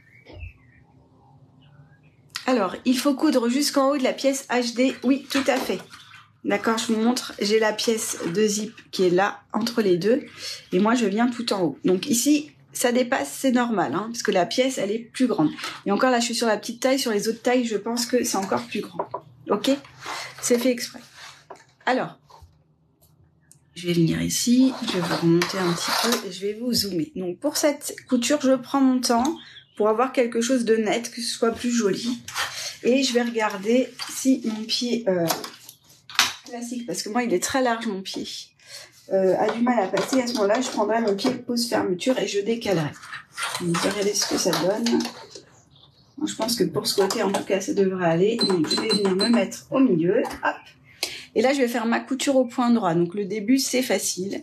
Alors, il faut coudre jusqu'en haut de la pièce HD. Oui, tout à fait. D'accord, je vous montre. J'ai la pièce de zip qui est là, entre les deux. Et moi, je viens tout en haut. Donc ici, ça dépasse, c'est normal. Hein, parce que la pièce, elle est plus grande. Et encore là, je suis sur la petite taille. Sur les autres tailles, je pense que c'est encore plus grand. Ok? C'est fait exprès. Alors, je vais venir ici. Je vais vous remonter un petit peu et je vais vous zoomer. Donc, pour cette couture, je prends mon temps pour avoir quelque chose de net, que ce soit plus joli. Et je vais regarder si mon pied classique, parce que moi il est très large mon pied, a du mal à passer. À ce moment-là, je prendrai mon pied pose fermeture et je décalerai. Donc regardez ce que ça donne. Moi, je pense que pour ce côté, en tout cas, ça devrait aller. Donc je vais venir me mettre au milieu. Hop. Et là, je vais faire ma couture au point droit. Donc le début, c'est facile.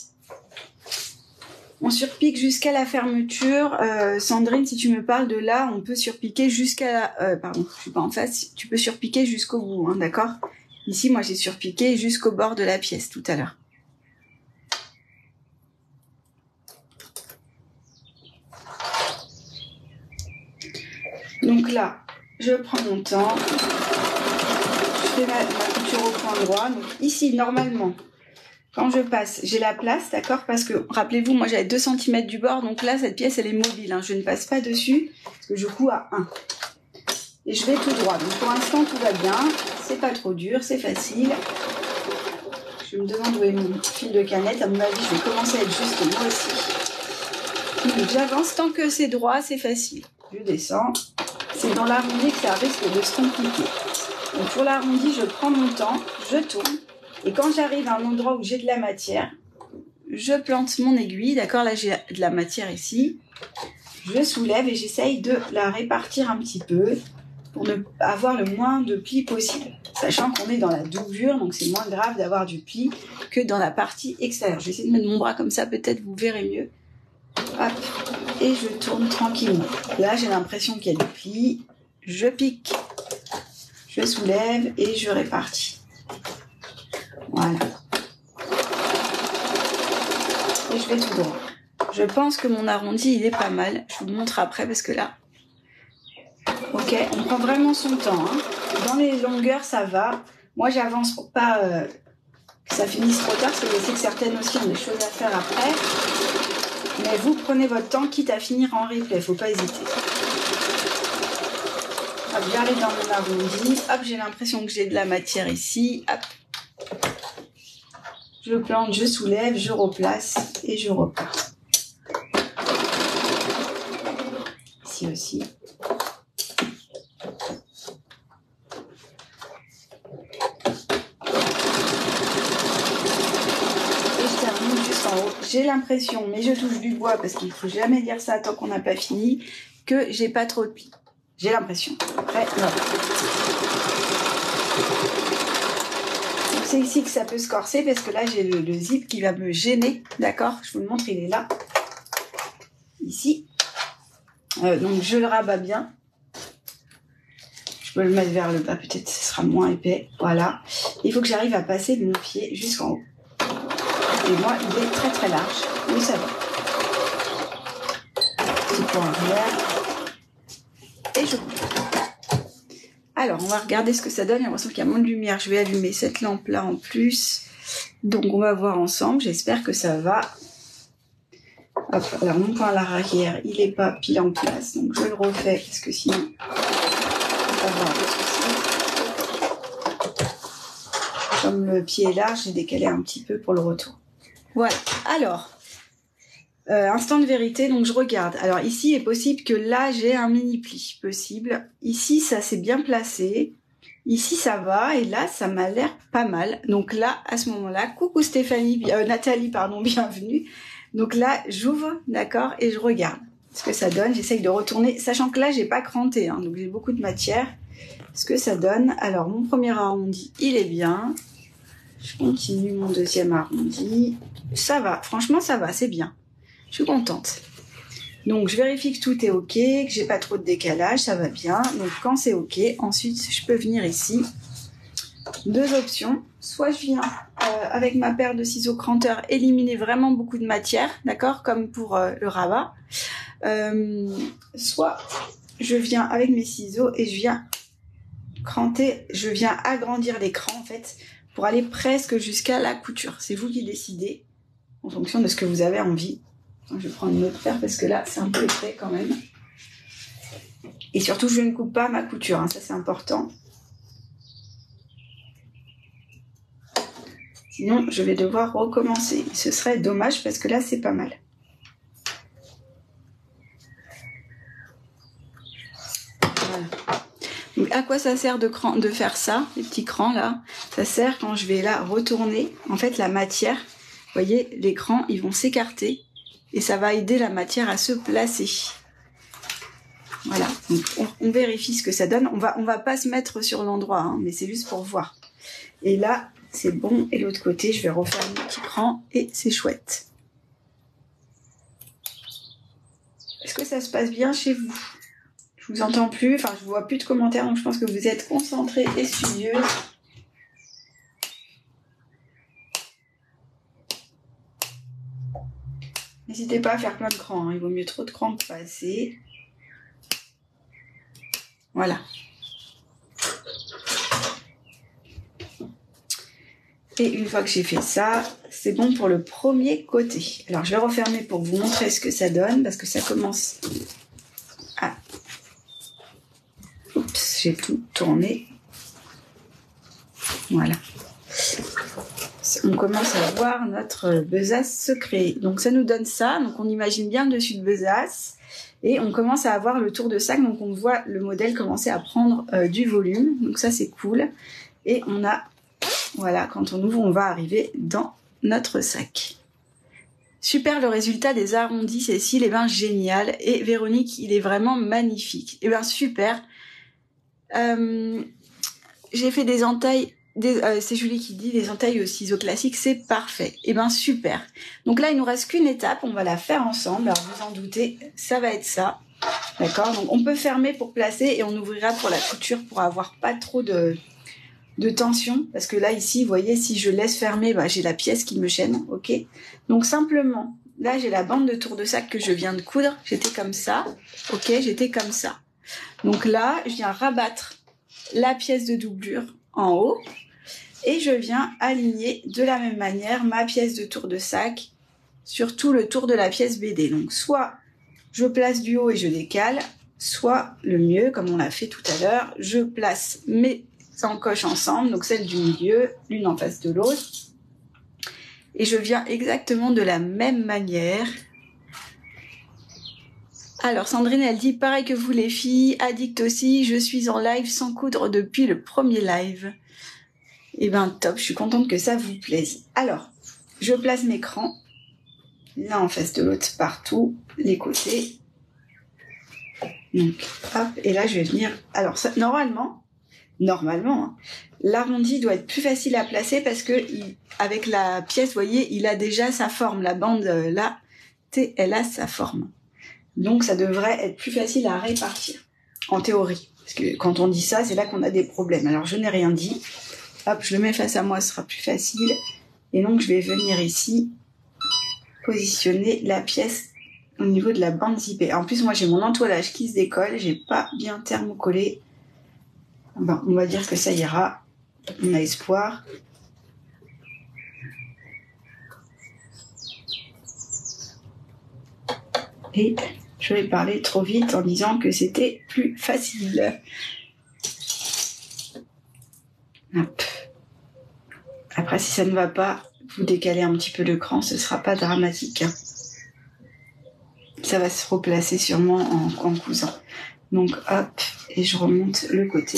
On surpique jusqu'à la fermeture. Sandrine, si tu me parles de là, on peut surpiquer jusqu'à la... pardon, je suis pas en face. Tu peux surpiquer jusqu'au bout, hein, d'accord? Ici, moi, j'ai surpiqué jusqu'au bord de la pièce tout à l'heure. Donc là, je prends mon temps. Je fais ma couture au point droit. Donc ici, normalement... Quand je passe, j'ai la place, d'accord? Parce que, rappelez-vous, moi j'avais 2 cm du bord, donc là, cette pièce, elle est mobile. Hein. Je ne passe pas dessus, parce que je couds à 1. Et je vais tout droit. Donc pour l'instant, tout va bien. C'est pas trop dur, c'est facile. Je me demande où est mon fil de canette. À mon avis, je vais commencer à être juste moi aussi. Donc j'avance. Tant que c'est droit, c'est facile. Je descends. C'est dans l'arrondi que ça risque de se compliquer. Donc pour l'arrondi, je prends mon temps, je tourne. Et quand j'arrive à un endroit où j'ai de la matière, je plante mon aiguille, d'accord? Là, j'ai de la matière ici. Je soulève et j'essaye de la répartir un petit peu pour ne avoir le moins de plis possible. Sachant qu'on est dans la doublure, donc c'est moins grave d'avoir du pli que dans la partie extérieure. Je vais essayer de mettre mon bras comme ça, peut-être vous verrez mieux. Hop, et je tourne tranquillement. Là, j'ai l'impression qu'il y a du pli. Je pique, je soulève et je répartis. Voilà. je vais tout droit. Je pense que mon arrondi, il est pas mal. Je vous le montre après parce que là... Ok, on prend vraiment son temps. Hein. Dans les longueurs, ça va. Moi, j'avance pour pas que ça finisse trop tard, parce que je sais que certaines aussi ont des choses à faire après. Mais vous prenez votre temps, quitte à finir en replay. Faut pas hésiter. Hop, j'arrive dans mon arrondi. Hop, j'ai l'impression que j'ai de la matière ici. Hop. Je plante, je soulève, je replace et je repars. Ici aussi. J'ai l'impression, mais je touche du bois parce qu'il ne faut jamais dire ça tant qu'on n'a pas fini, que j'ai pas trop de plis. J'ai l'impression. Après, non. C'est ici que ça peut se corser parce que là j'ai le zip qui va me gêner. D'accord? Je vous le montre, il est là. Ici. Donc je le rabats bien. Je peux le mettre vers le bas, peut-être ce sera moins épais. Voilà. Il faut que j'arrive à passer mon pied jusqu'en haut. Et moi, il est très très large, mais ça va. Petit point arrière. Et je coupe. Alors, on va regarder ce que ça donne. J'ai l'impression qu'il y a moins de lumière. Je vais allumer cette lampe-là en plus. Donc, on va voir ensemble. J'espère que ça va. Hop, alors mon point à l'arrière, il n'est pas pile en place. Donc, je le refais parce que sinon, on va avoir des soucis. Comme le pied est large, j'ai décalé un petit peu pour le retour. Voilà, alors, instant de vérité, donc je regarde. Alors ici, il est possible que là, j'ai un mini pli, possible. Ici, ça s'est bien placé. Ici, ça va, et là, ça m'a l'air pas mal. Donc là, à ce moment-là, coucou Stéphanie, Nathalie, pardon, bienvenue. Donc là, j'ouvre, d'accord, et je regarde ce que ça donne. J'essaye de retourner, sachant que là, j'ai pas cranté, hein, donc j'ai beaucoup de matière. Ce que ça donne, alors mon premier arrondi, il est bien. Je continue mon deuxième arrondi. Ça va, franchement ça va, c'est bien. Je suis contente. Donc je vérifie que tout est ok, que j'ai pas trop de décalage, ça va bien. Donc quand c'est ok, ensuite je peux venir ici. Deux options. Soit je viens avec ma paire de ciseaux cranteurs éliminer vraiment beaucoup de matière, d'accord, comme pour le rabat. Soit je viens avec mes ciseaux et je viens cranter, je viens agrandir l'écran en fait, pour aller presque jusqu'à la couture. C'est vous qui décidez en fonction de ce que vous avez envie. Je vais prendre une autre paire parce que là, c'est un peu épais quand même. Et surtout, je ne coupe pas ma couture, hein, ça c'est important. Sinon, je vais devoir recommencer. Ce serait dommage parce que là, c'est pas mal. Voilà. Donc, à quoi ça sert de faire ça, les petits crans là? Ça sert quand je vais là retourner, en fait, la matière. Vous voyez, les crans, ils vont s'écarter et ça va aider la matière à se placer. Voilà, donc on vérifie ce que ça donne. On va pas se mettre sur l'endroit, hein, mais c'est juste pour voir. Et là, c'est bon. Et l'autre côté, je vais refaire mon petit cran et c'est chouette. Est-ce que ça se passe bien chez vous? Je vous entends plus, enfin je vois plus de commentaires, donc je pense que vous êtes concentrés et studieux. N'hésitez pas à faire plein de crans, hein. Il vaut mieux trop de crans que pas assez. Voilà. Et une fois que j'ai fait ça, c'est bon pour le premier côté. Alors je vais refermer pour vous montrer ce que ça donne, parce que ça commence à... Oups, j'ai tout tourné. Voilà. On commence à voir notre besace se créer. Donc ça nous donne ça. Donc on imagine bien le dessus de besace. Et on commence à avoir le tour de sac. Donc on voit le modèle commencer à prendre du volume. Donc ça c'est cool. Et on a... Voilà, quand on ouvre, on va arriver dans notre sac. Super le résultat des arrondis, Cécile, et ben génial. Et Véronique, il est vraiment magnifique. Et ben super. J'ai fait des entailles, c'est Julie qui dit, des entailles au ciseau classique, c'est parfait. Et ben super. Donc là, il nous reste qu'une étape, on va la faire ensemble. Alors vous en doutez, ça va être ça. D'accord? Donc on peut fermer pour placer et on ouvrira pour la couture pour avoir pas trop de tension, parce que là ici vous voyez, si je laisse fermer, bah, j'ai la pièce qui me gêne. Ok, donc simplement là j'ai la bande de tour de sac que je viens de coudre, j'étais comme ça, ok, j'étais comme ça. Donc là, je viens rabattre la pièce de doublure en haut et je viens aligner de la même manière ma pièce de tour de sac sur tout le tour de la pièce BD. Donc soit je place du haut et je décale, soit le mieux, comme on l'a fait tout à l'heure, je place mes encoches ensemble, donc celle du milieu, l'une en face de l'autre, et je viens exactement de la même manière. Alors Sandrine, elle dit pareil que vous les filles, addict aussi, je suis en live sans coudre depuis le premier live. Et ben top, je suis contente que ça vous plaise. Alors, je place mes crans, l'un en face de l'autre partout, les côtés. Donc hop, et là je vais venir, alors ça, normalement, hein, l'arrondi doit être plus facile à placer parce que avec la pièce, vous voyez, il a déjà sa forme, la bande là, elle a sa forme. Donc ça devrait être plus facile à répartir, en théorie. Parce que quand on dit ça, c'est là qu'on a des problèmes. Alors je n'ai rien dit. Hop, je le mets face à moi, ce sera plus facile. Et donc je vais venir ici, positionner la pièce au niveau de la bande zippée. En plus, moi j'ai mon entoilage qui se décolle, j'ai pas bien thermocollé. Bon, on va dire que ça ira. On a espoir. Et je vais parler trop vite en disant que c'était plus facile. Hop. Après, si ça ne va pas, vous décalez un petit peu le cran, ce ne sera pas dramatique. Hein. Ça va se replacer sûrement en cousant. Donc hop, et je remonte le côté.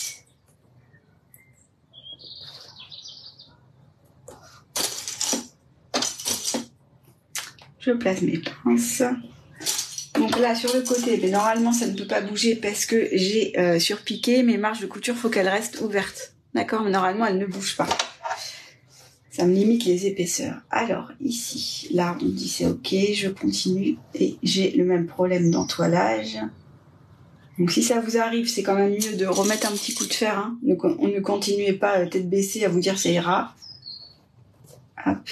Je place mes pinces. Donc là, sur le côté, mais normalement, ça ne peut pas bouger parce que j'ai surpiqué. Mes marges de couture, il faut qu'elles restent ouvertes. D'accord? Mais normalement, elles ne bougent pas. Ça me limite les épaisseurs. Alors, ici, l'arrondi, c'est OK. Je continue. Et j'ai le même problème d'entoilage. Donc, si ça vous arrive, c'est quand même mieux de remettre un petit coup de fer. Hein. On ne continuez pas tête baissée à vous dire ça ira. Hop.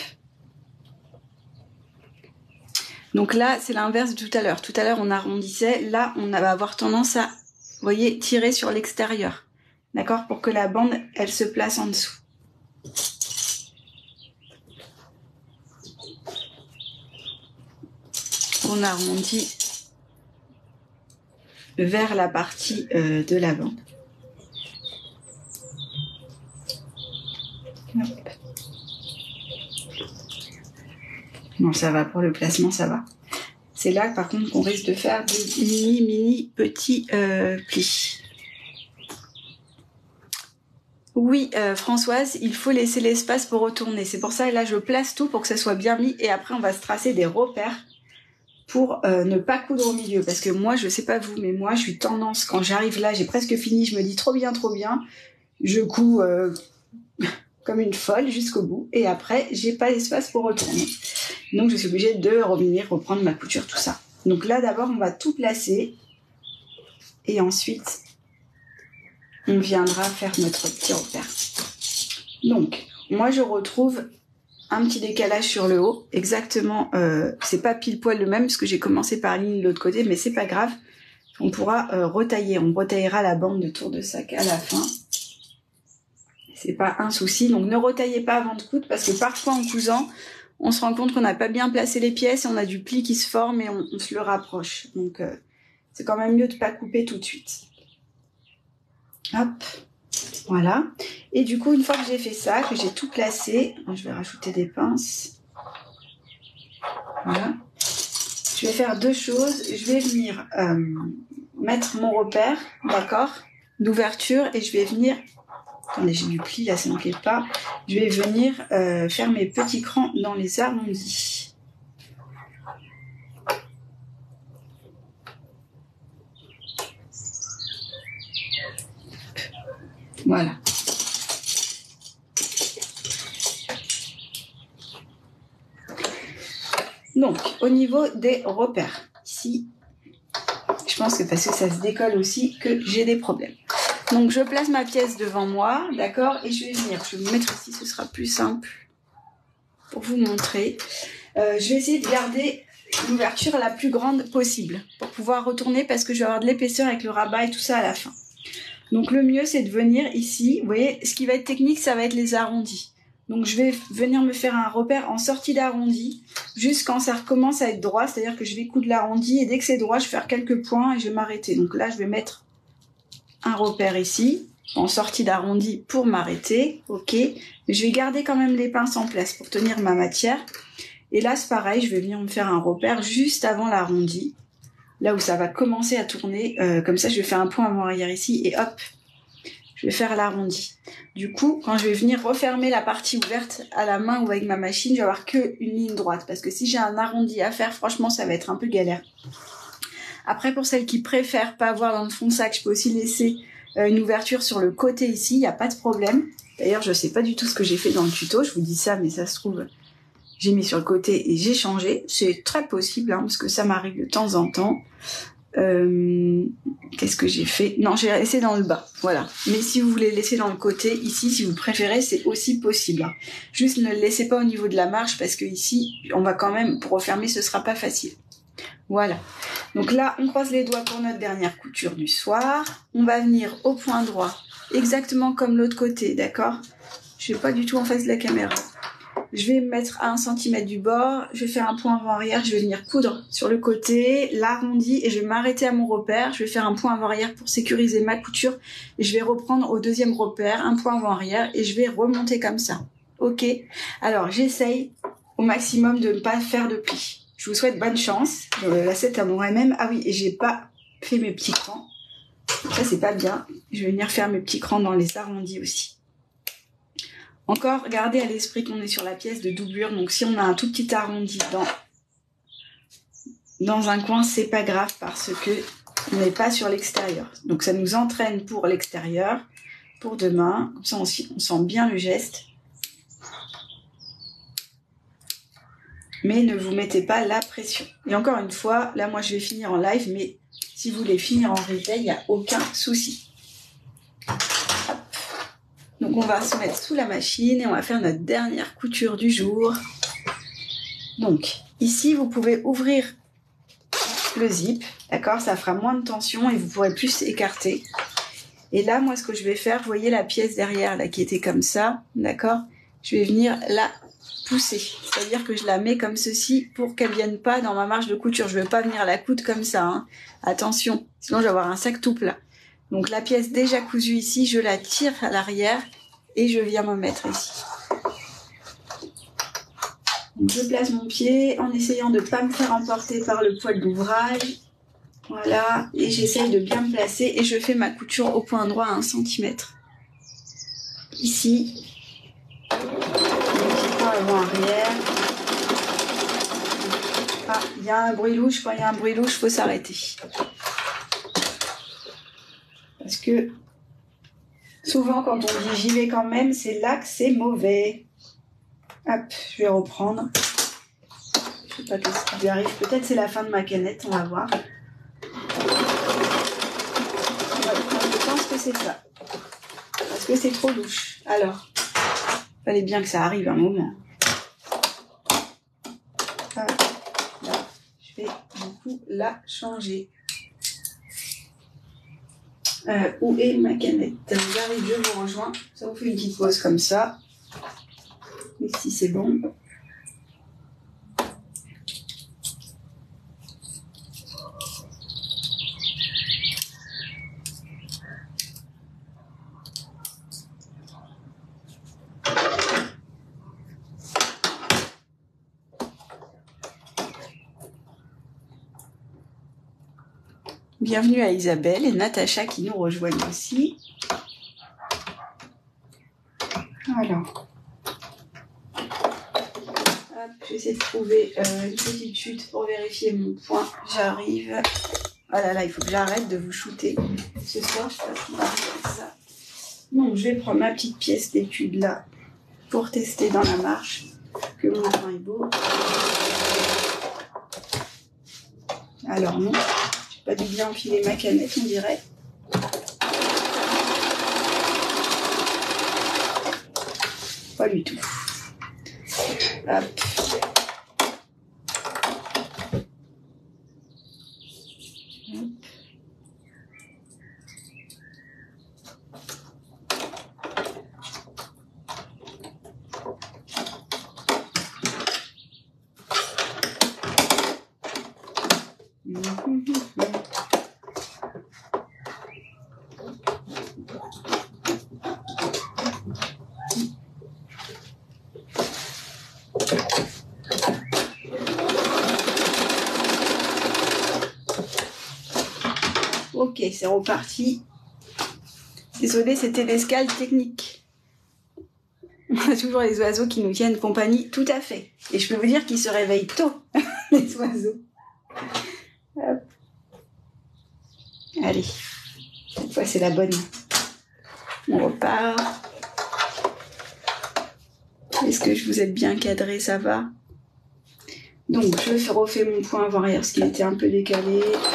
Donc là, c'est l'inverse de tout à l'heure. Tout à l'heure, on arrondissait. Là, on va avoir tendance à, vous voyez, tirer sur l'extérieur. D'accord? Pour que la bande, elle se place en dessous. On arrondit vers la partie de la bande. Hop. Non, ça va, pour le placement, ça va. C'est là, par contre, qu'on risque de faire des mini petits plis. Oui, Françoise, il faut laisser l'espace pour retourner. C'est pour ça, et là, je place tout pour que ça soit bien mis. Et après, on va se tracer des repères pour ne pas coudre au milieu. Parce que moi, je sais pas vous, mais moi, je suis tendance, quand j'arrive là, j'ai presque fini, je me dis trop bien, je couds comme une folle jusqu'au bout. Et après, j'ai pas l'espace pour retourner. Donc, je suis obligée de revenir, reprendre ma couture, tout ça. Donc là, d'abord, on va tout placer. Et ensuite, on viendra faire notre petit repère. Donc, moi, je retrouve un petit décalage sur le haut. Exactement, c'est pas pile poil le même, parce que j'ai commencé par ligne de l'autre côté, mais c'est pas grave. On pourra retailler. On retaillera la bande de tour de sac à la fin. C'est pas un souci. Donc, ne retaillez pas avant de coudre, parce que parfois, en cousant, on se rend compte qu'on n'a pas bien placé les pièces et on a du pli qui se forme et on se le rapproche. Donc, c'est quand même mieux de ne pas couper tout de suite. Hop, voilà. Et du coup, une fois que j'ai fait ça, que j'ai tout placé, je vais rajouter des pinces. Voilà. Je vais faire deux choses. Je vais venir mettre mon repère, d'accord, d'ouverture, et je vais venir... Attendez, j'ai du pli là, ça n'inquiète pas. Je vais venir faire mes petits crans dans les arrondis. Voilà. Donc, au niveau des repères, ici, je pense que parce que ça se décolle aussi, que j'ai des problèmes. Donc, je place ma pièce devant moi, d'accord, et je vais venir, je vais me mettre ici, ce sera plus simple pour vous montrer. Je vais essayer de garder l'ouverture la plus grande possible pour pouvoir retourner parce que je vais avoir de l'épaisseur avec le rabat et tout ça à la fin. Donc le mieux c'est de venir ici, vous voyez, ce qui va être technique ça va être les arrondis. Donc je vais venir me faire un repère en sortie d'arrondi, juste quand ça recommence à être droit, c'est-à-dire que je vais coudre l'arrondi et dès que c'est droit, je vais faire quelques points et je vais m'arrêter. Donc là je vais mettre un repère ici, en sortie d'arrondi pour m'arrêter, ok. Mais je vais garder quand même les pinces en place pour tenir ma matière. Et là c'est pareil, je vais venir me faire un repère juste avant l'arrondi, là où ça va commencer à tourner, comme ça je vais faire un point avant-arrière ici et hop, je vais faire l'arrondi. Du coup, quand je vais venir refermer la partie ouverte à la main ou avec ma machine, je vais avoir que une ligne droite. Parce que si j'ai un arrondi à faire, franchement, ça va être un peu galère. Après, pour celles qui préfèrent pas avoir dans le fond de sac, je peux aussi laisser une ouverture sur le côté ici, il n'y a pas de problème. D'ailleurs, je sais pas du tout ce que j'ai fait dans le tuto, je vous dis ça, mais ça se trouve, j'ai mis sur le côté et j'ai changé. C'est très possible, hein, parce que ça m'arrive de temps en temps. Qu'est-ce que j'ai fait? Non, j'ai laissé dans le bas, voilà. Mais si vous voulez laisser dans le côté, ici, si vous préférez, c'est aussi possible. Juste ne le laissez pas au niveau de la marge, parce que ici, on va quand même, pour refermer, ce sera pas facile. Voilà. Donc là, on croise les doigts pour notre dernière couture du soir. On va venir au point droit, exactement comme l'autre côté, d'accord? Je suis pas du tout en face de la caméra. Je vais me mettre à 1 cm du bord, je vais faire un point avant-arrière, je vais venir coudre sur le côté, l'arrondi et je vais m'arrêter à mon repère. Je vais faire un point avant-arrière pour sécuriser ma couture et je vais reprendre au deuxième repère, un point avant-arrière et je vais remonter comme ça. Ok? Alors j'essaye au maximum de ne pas faire de plis. Je vous souhaite bonne chance. Là c'est à moi-même. Ah oui, et j'ai pas fait mes petits crans. Ça c'est pas bien. Je vais venir faire mes petits crans dans les arrondis aussi. Encore, gardez à l'esprit qu'on est sur la pièce de doublure, donc si on a un tout petit arrondi dans un coin, c'est pas grave parce que on n'est pas sur l'extérieur. Donc ça nous entraîne pour l'extérieur, pour demain, comme ça on sent bien le geste. Mais ne vous mettez pas la pression. Et encore une fois, là moi je vais finir en live, mais si vous voulez finir en replay, il n'y a aucun souci. Donc on va se mettre sous la machine et on va faire notre dernière couture du jour. Donc ici vous pouvez ouvrir le zip, d'accord, ça fera moins de tension et vous pourrez plus écarter. Et là moi ce que je vais faire, vous voyez la pièce derrière là qui était comme ça, d'accord, je vais venir la pousser, c'est-à-dire que je la mets comme ceci pour qu'elle vienne pas dans ma marge de couture. Je ne vais pas venir la coudre comme ça, hein. Attention, sinon je vais avoir un sac tout plat. Donc la pièce déjà cousue ici, je la tire à l'arrière et je viens me mettre ici. Donc je place mon pied en essayant de ne pas me faire emporter par le poids de l'ouvrage. Voilà, et j'essaye de bien me placer et je fais ma couture au point droit à 1 cm. Ici, un petit point avant-arrière. Ah, il y a un bruit louche, quand il y a un bruit louche, il faut s'arrêter. Parce que souvent quand on dit j'y vais quand même, c'est là que c'est mauvais. Hop, je vais reprendre. Je sais pas qu'est-ce qui lui arrive. Peut-être c'est la fin de ma canette, on va voir. Ouais, je pense que c'est ça. Parce que c'est trop louche. Alors, fallait bien que ça arrive un moment. Hop, là, je vais du coup la changer. Où est ma canette? J'arrive, je vous rejoins. Ça vous fait une petite pause comme ça. Ici c'est bon. Bienvenue à Isabelle et Natacha qui nous rejoignent aussi. Alors, j'essaie de trouver une petite chute pour vérifier mon point. J'arrive. Oh là là, il faut que j'arrête de vous shooter. Ce soir, je sais pas si on va faire ça. Donc, je vais prendre ma petite pièce d'étude là pour tester dans la marche que mon point est beau. Alors non. Pas dû bien enfiler ma canette, on dirait. Pas du tout. Hop. Ok, c'est reparti. Désolée, c'était l'escale technique. On a toujours les oiseaux qui nous tiennent compagnie, tout à fait. Et je peux vous dire qu'ils se réveillent tôt, les oiseaux. Hop. Allez, cette fois c'est la bonne. On repart. Est-ce que je vous ai bien cadré, ça va? Donc, je refais mon point avant-arrière parce qu'il était un peu décalé.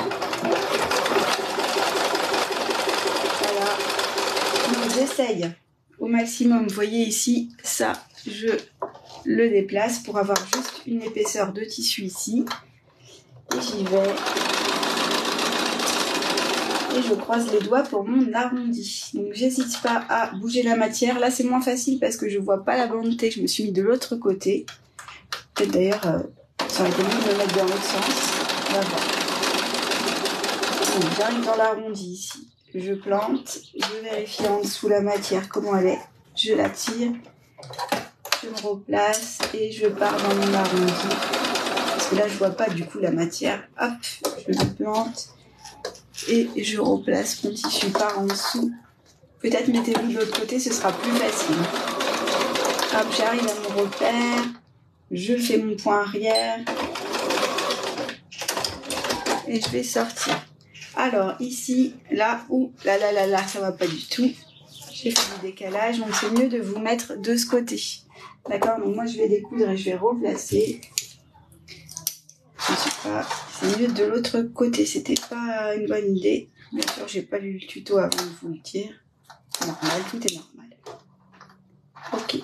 Voilà. Donc, j'essaye au maximum. Vous voyez ici, ça, je le déplace pour avoir juste une épaisseur de tissu ici. Et j'y vais. Et je croise les doigts pour mon arrondi. Donc, j'hésite pas à bouger la matière. Là, c'est moins facile parce que je vois pas la bande T. Je me suis mis de l'autre côté. Peut-être d'ailleurs... ça aurait été mieux de me mettre dans l'autre sens. On va voir. Donc, j'arrive dans l'arrondi ici. Je plante. Je vérifie en dessous la matière comment elle est. Je la tire. Je me replace et je pars dans mon arrondi. Parce que là, je vois pas du coup la matière. Hop, je me plante. Et je replace mon tissu par en dessous. Peut-être mettez-vous de l'autre côté, ce sera plus facile. Hop, j'arrive à mon repère. Je fais mon point arrière et je vais sortir. Alors ici, là, là, ça va pas du tout. J'ai fait du décalage, donc c'est mieux de vous mettre de ce côté. D'accord, donc moi je vais découdre et je vais replacer. C'est mieux de l'autre côté, c'était pas une bonne idée. Bien sûr, j'ai pas lu le tuto avant de vous le dire. Normal, tout est normal. Ok.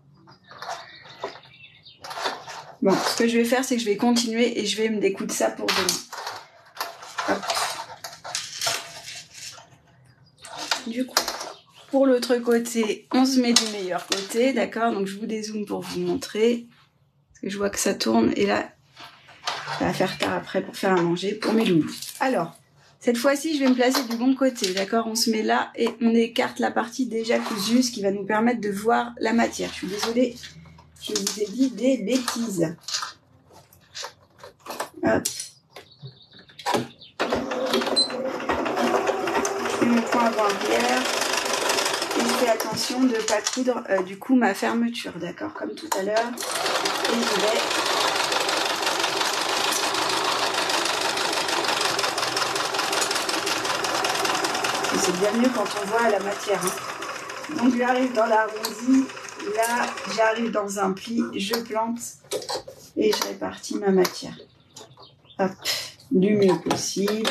Bon, ce que je vais faire, c'est que je vais continuer et je vais me découdre ça pour demain. Hop. Du coup, pour l'autre côté, on se met du meilleur côté, d'accord? Donc, je vous dézoome pour vous montrer. Parce que je vois que ça tourne et là, ça va faire tard après pour faire à manger pour mes loulous. Alors, cette fois-ci, je vais me placer du bon côté, d'accord? On se met là et on écarte la partie déjà cousue, ce qui va nous permettre de voir la matière. Je suis désolée. Je vous ai dit des bêtises. Hop. Je fais mon point avant-arrière. Et je fais attention de ne pas coudre du coup ma fermeture, d'accord? Comme tout à l'heure. Et je vais... C'est bien mieux quand on voit la matière. Hein. Donc j'arrive dans l'arrondi. Là, j'arrive dans un pli, je plante et je répartis ma matière. Hop, du mieux possible.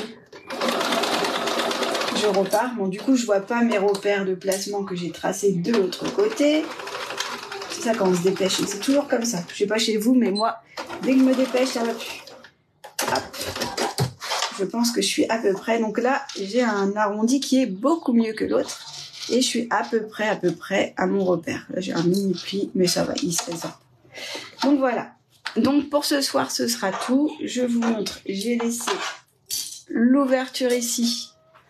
Je repars. Bon, du coup, je vois pas mes repères de placement que j'ai tracés de l'autre côté. C'est ça quand on se dépêche. C'est toujours comme ça. Je sais pas chez vous, mais moi, dès que je me dépêche, ça va plus. Hop. Je pense que je suis à peu près. Donc là, j'ai un arrondi qui est beaucoup mieux que l'autre. Et je suis à peu près à mon repère. Là, j'ai un mini pli, mais ça va, il se présente. Donc voilà. Donc pour ce soir, ce sera tout. Je vous montre, j'ai laissé l'ouverture ici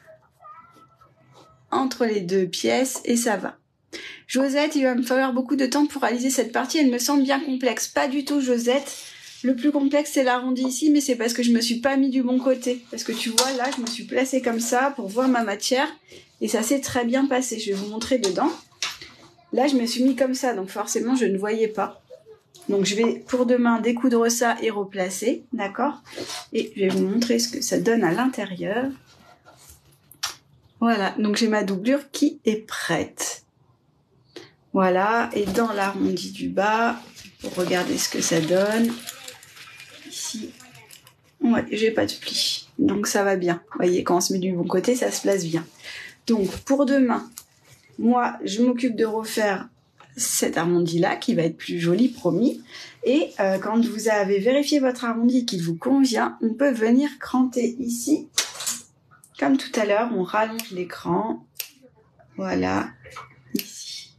entre les deux pièces et ça va. Josette, il va me falloir beaucoup de temps pour réaliser cette partie. Elle me semble bien complexe. Pas du tout, Josette. Le plus complexe, c'est l'arrondi ici, mais c'est parce que je me suis pas mis du bon côté. Parce que tu vois, là, je me suis placée comme ça pour voir ma matière. Et ça s'est très bien passé. Je vais vous montrer dedans. Là, je me suis mis comme ça, donc forcément, je ne voyais pas. Donc, je vais, pour demain, découdre ça et replacer, d'accord? Et je vais vous montrer ce que ça donne à l'intérieur. Voilà, donc j'ai ma doublure qui est prête. Voilà, et dans l'arrondi du bas, pour regarder ce que ça donne. Ici, ouais, j'ai pas de pli. Donc, ça va bien. Vous voyez, quand on se met du bon côté, ça se place bien. Donc, pour demain, moi, je m'occupe de refaire cet arrondi-là, qui va être plus joli, promis. Et quand vous avez vérifié votre arrondi qu'il vous convient, on peut venir cranter ici. Comme tout à l'heure, on rallonge l'écran. Voilà, ici.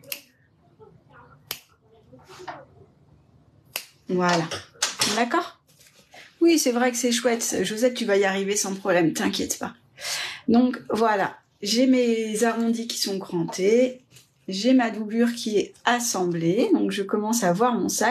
Voilà. D'accord? Oui, c'est vrai que c'est chouette. Josette, tu vas y arriver sans problème, t'inquiète pas. Donc, voilà. J'ai mes arrondis qui sont crantés. J'ai ma doublure qui est assemblée. Donc, je commence à voir mon sac.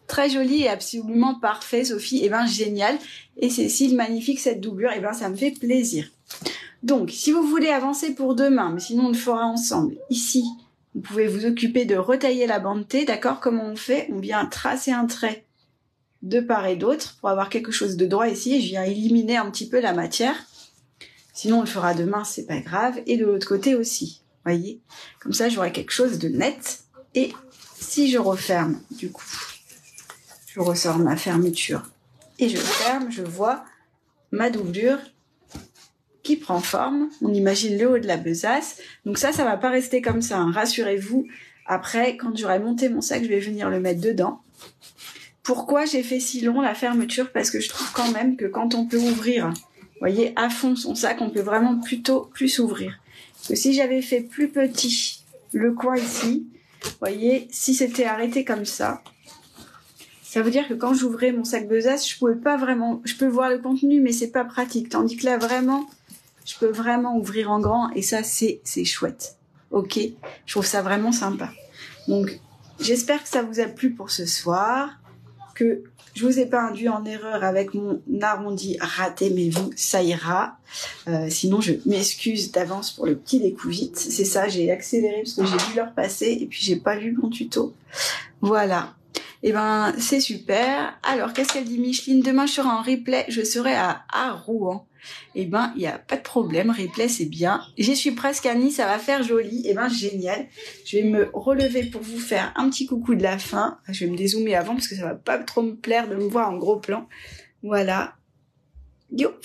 Très joli et absolument parfait, Sophie. Eh ben, génial. Et Cécile, magnifique cette doublure. Eh ben, ça me fait plaisir. Donc, si vous voulez avancer pour demain, mais sinon on le fera ensemble, ici, vous pouvez vous occuper de retailler la bande T, d'accord? Comment on fait? On vient tracer un trait de part et d'autre pour avoir quelque chose de droit ici, et je viens éliminer un petit peu la matière. Sinon, on le fera demain, c'est pas grave. Et de l'autre côté aussi, voyez? Comme ça, j'aurai quelque chose de net. Et si je referme, du coup, je ressors ma fermeture et je ferme, je vois ma doublure qui prend forme. On imagine le haut de la besace. Donc ça va pas rester comme ça, hein. Rassurez-vous. Après, quand j'aurai monté mon sac, je vais venir le mettre dedans. Pourquoi j'ai fait si long la fermeture? Parce que je trouve quand même que quand on peut ouvrir, vous voyez, à fond son sac, on peut vraiment plutôt plus ouvrir. Parce que si j'avais fait plus petit le coin ici, vous voyez, si c'était arrêté comme ça veut dire que quand j'ouvrais mon sac besace, je pouvais pas vraiment, je peux voir le contenu, mais c'est pas pratique. Tandis que là, vraiment, je peux vraiment ouvrir en grand, et ça, c'est chouette. Ok? Je trouve ça vraiment sympa. Donc, j'espère que ça vous a plu pour ce soir, que je vous ai pas induit en erreur avec mon arrondi raté, mais vous, ça ira. Sinon, je m'excuse d'avance pour le petit découvite. C'est ça, j'ai accéléré parce que j'ai dû leur passer et puis j'ai pas lu mon tuto. Voilà. Eh ben, c'est super. Alors, qu'est-ce qu'elle dit, Micheline? Demain, je serai en replay. Je serai à Rouen. Eh ben, il n'y a pas de problème. Replay, c'est bien. J'y suis presque à Nice. Ça va faire joli. Eh ben, génial. Je vais me relever pour vous faire un petit coucou de la fin. Je vais me dézoomer avant parce que ça va pas trop me plaire de me voir en gros plan. Voilà. Youp.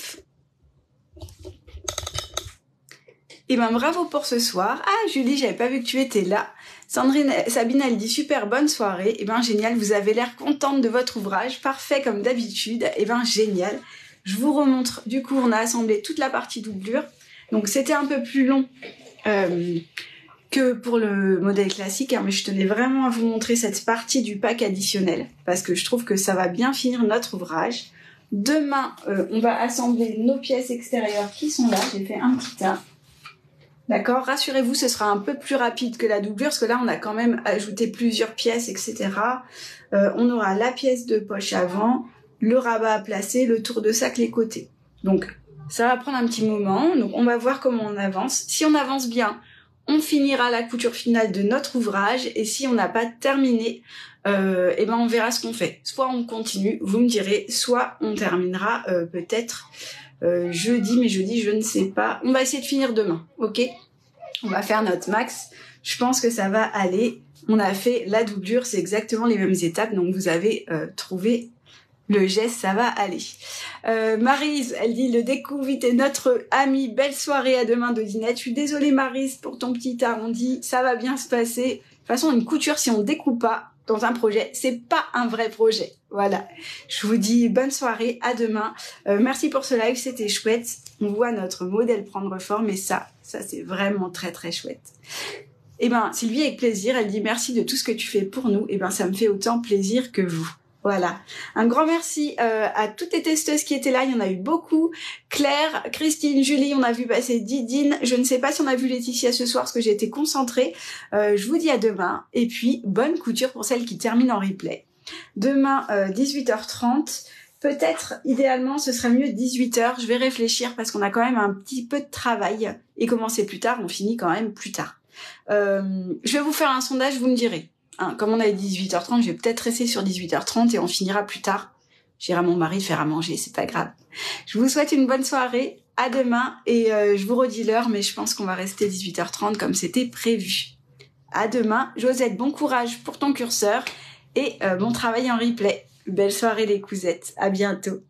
Eh ben, bravo pour ce soir. Ah, Julie, j'avais pas vu que tu étais là. Sabine, elle dit super bonne soirée. Eh ben, génial. Vous avez l'air contente de votre ouvrage. Parfait comme d'habitude. Eh ben, génial. Je vous remontre. Du coup, on a assemblé toute la partie doublure. Donc, c'était un peu plus long que pour le modèle classique, hein, mais je tenais vraiment à vous montrer cette partie du pack additionnel parce que je trouve que ça va bien finir notre ouvrage. Demain, on va assembler nos pièces extérieures qui sont là. J'ai fait un petit tas. D'accord, rassurez-vous, ce sera un peu plus rapide que la doublure, parce que là, on a quand même ajouté plusieurs pièces, etc. On aura la pièce de poche avant, le rabat à placer, le tour de sac, les côtés. Donc, ça va prendre un petit moment. Donc, on va voir comment on avance. Si on avance bien, on finira la couture finale de notre ouvrage. Et si on n'a pas terminé, eh ben, on verra ce qu'on fait. Soit on continue, vous me direz, soit on terminera peut-être... jeudi, mais jeudi, je ne sais pas. On va essayer de finir demain, ok? On va faire notre max. Je pense que ça va aller. On a fait la doublure, c'est exactement les mêmes étapes, donc vous avez trouvé le geste, ça va aller. Maryse, elle dit le découvite est notre amie. Belle soirée, à demain, Dodinette. Je suis désolée, Maryse, pour ton petit arrondi. Ça va bien se passer. De toute façon, une couture, si on découpe pas dans un projet, c'est pas un vrai projet. Voilà. Je vous dis bonne soirée, à demain. Merci pour ce live, c'était chouette. On voit notre modèle prendre forme et ça c'est vraiment très très chouette. Eh ben, Sylvie, avec plaisir, elle dit merci de tout ce que tu fais pour nous. Eh ben, ça me fait autant plaisir que vous. Voilà. Un grand merci à toutes les testeuses qui étaient là. Il y en a eu beaucoup. Claire, Christine, Julie, on a vu passer Didine. Je ne sais pas si on a vu Laetitia ce soir parce que j'ai été concentrée. Je vous dis à demain. Et puis, bonne couture pour celles qui terminent en replay. Demain, 18h30. Peut-être, idéalement, ce serait mieux 18h. Je vais réfléchir parce qu'on a quand même un petit peu de travail. Et commencer plus tard, on finit quand même plus tard. Je vais vous faire un sondage, vous me direz. Hein, comme on a dit 18h30, je vais peut-être rester sur 18h30 et on finira plus tard. J'irai à mon mari faire à manger, c'est pas grave. Je vous souhaite une bonne soirée, à demain, et je vous redis l'heure, mais je pense qu'on va rester 18h30 comme c'était prévu. À demain, Josette, bon courage pour ton curseur et bon travail en replay. Belle soirée les cousettes, à bientôt.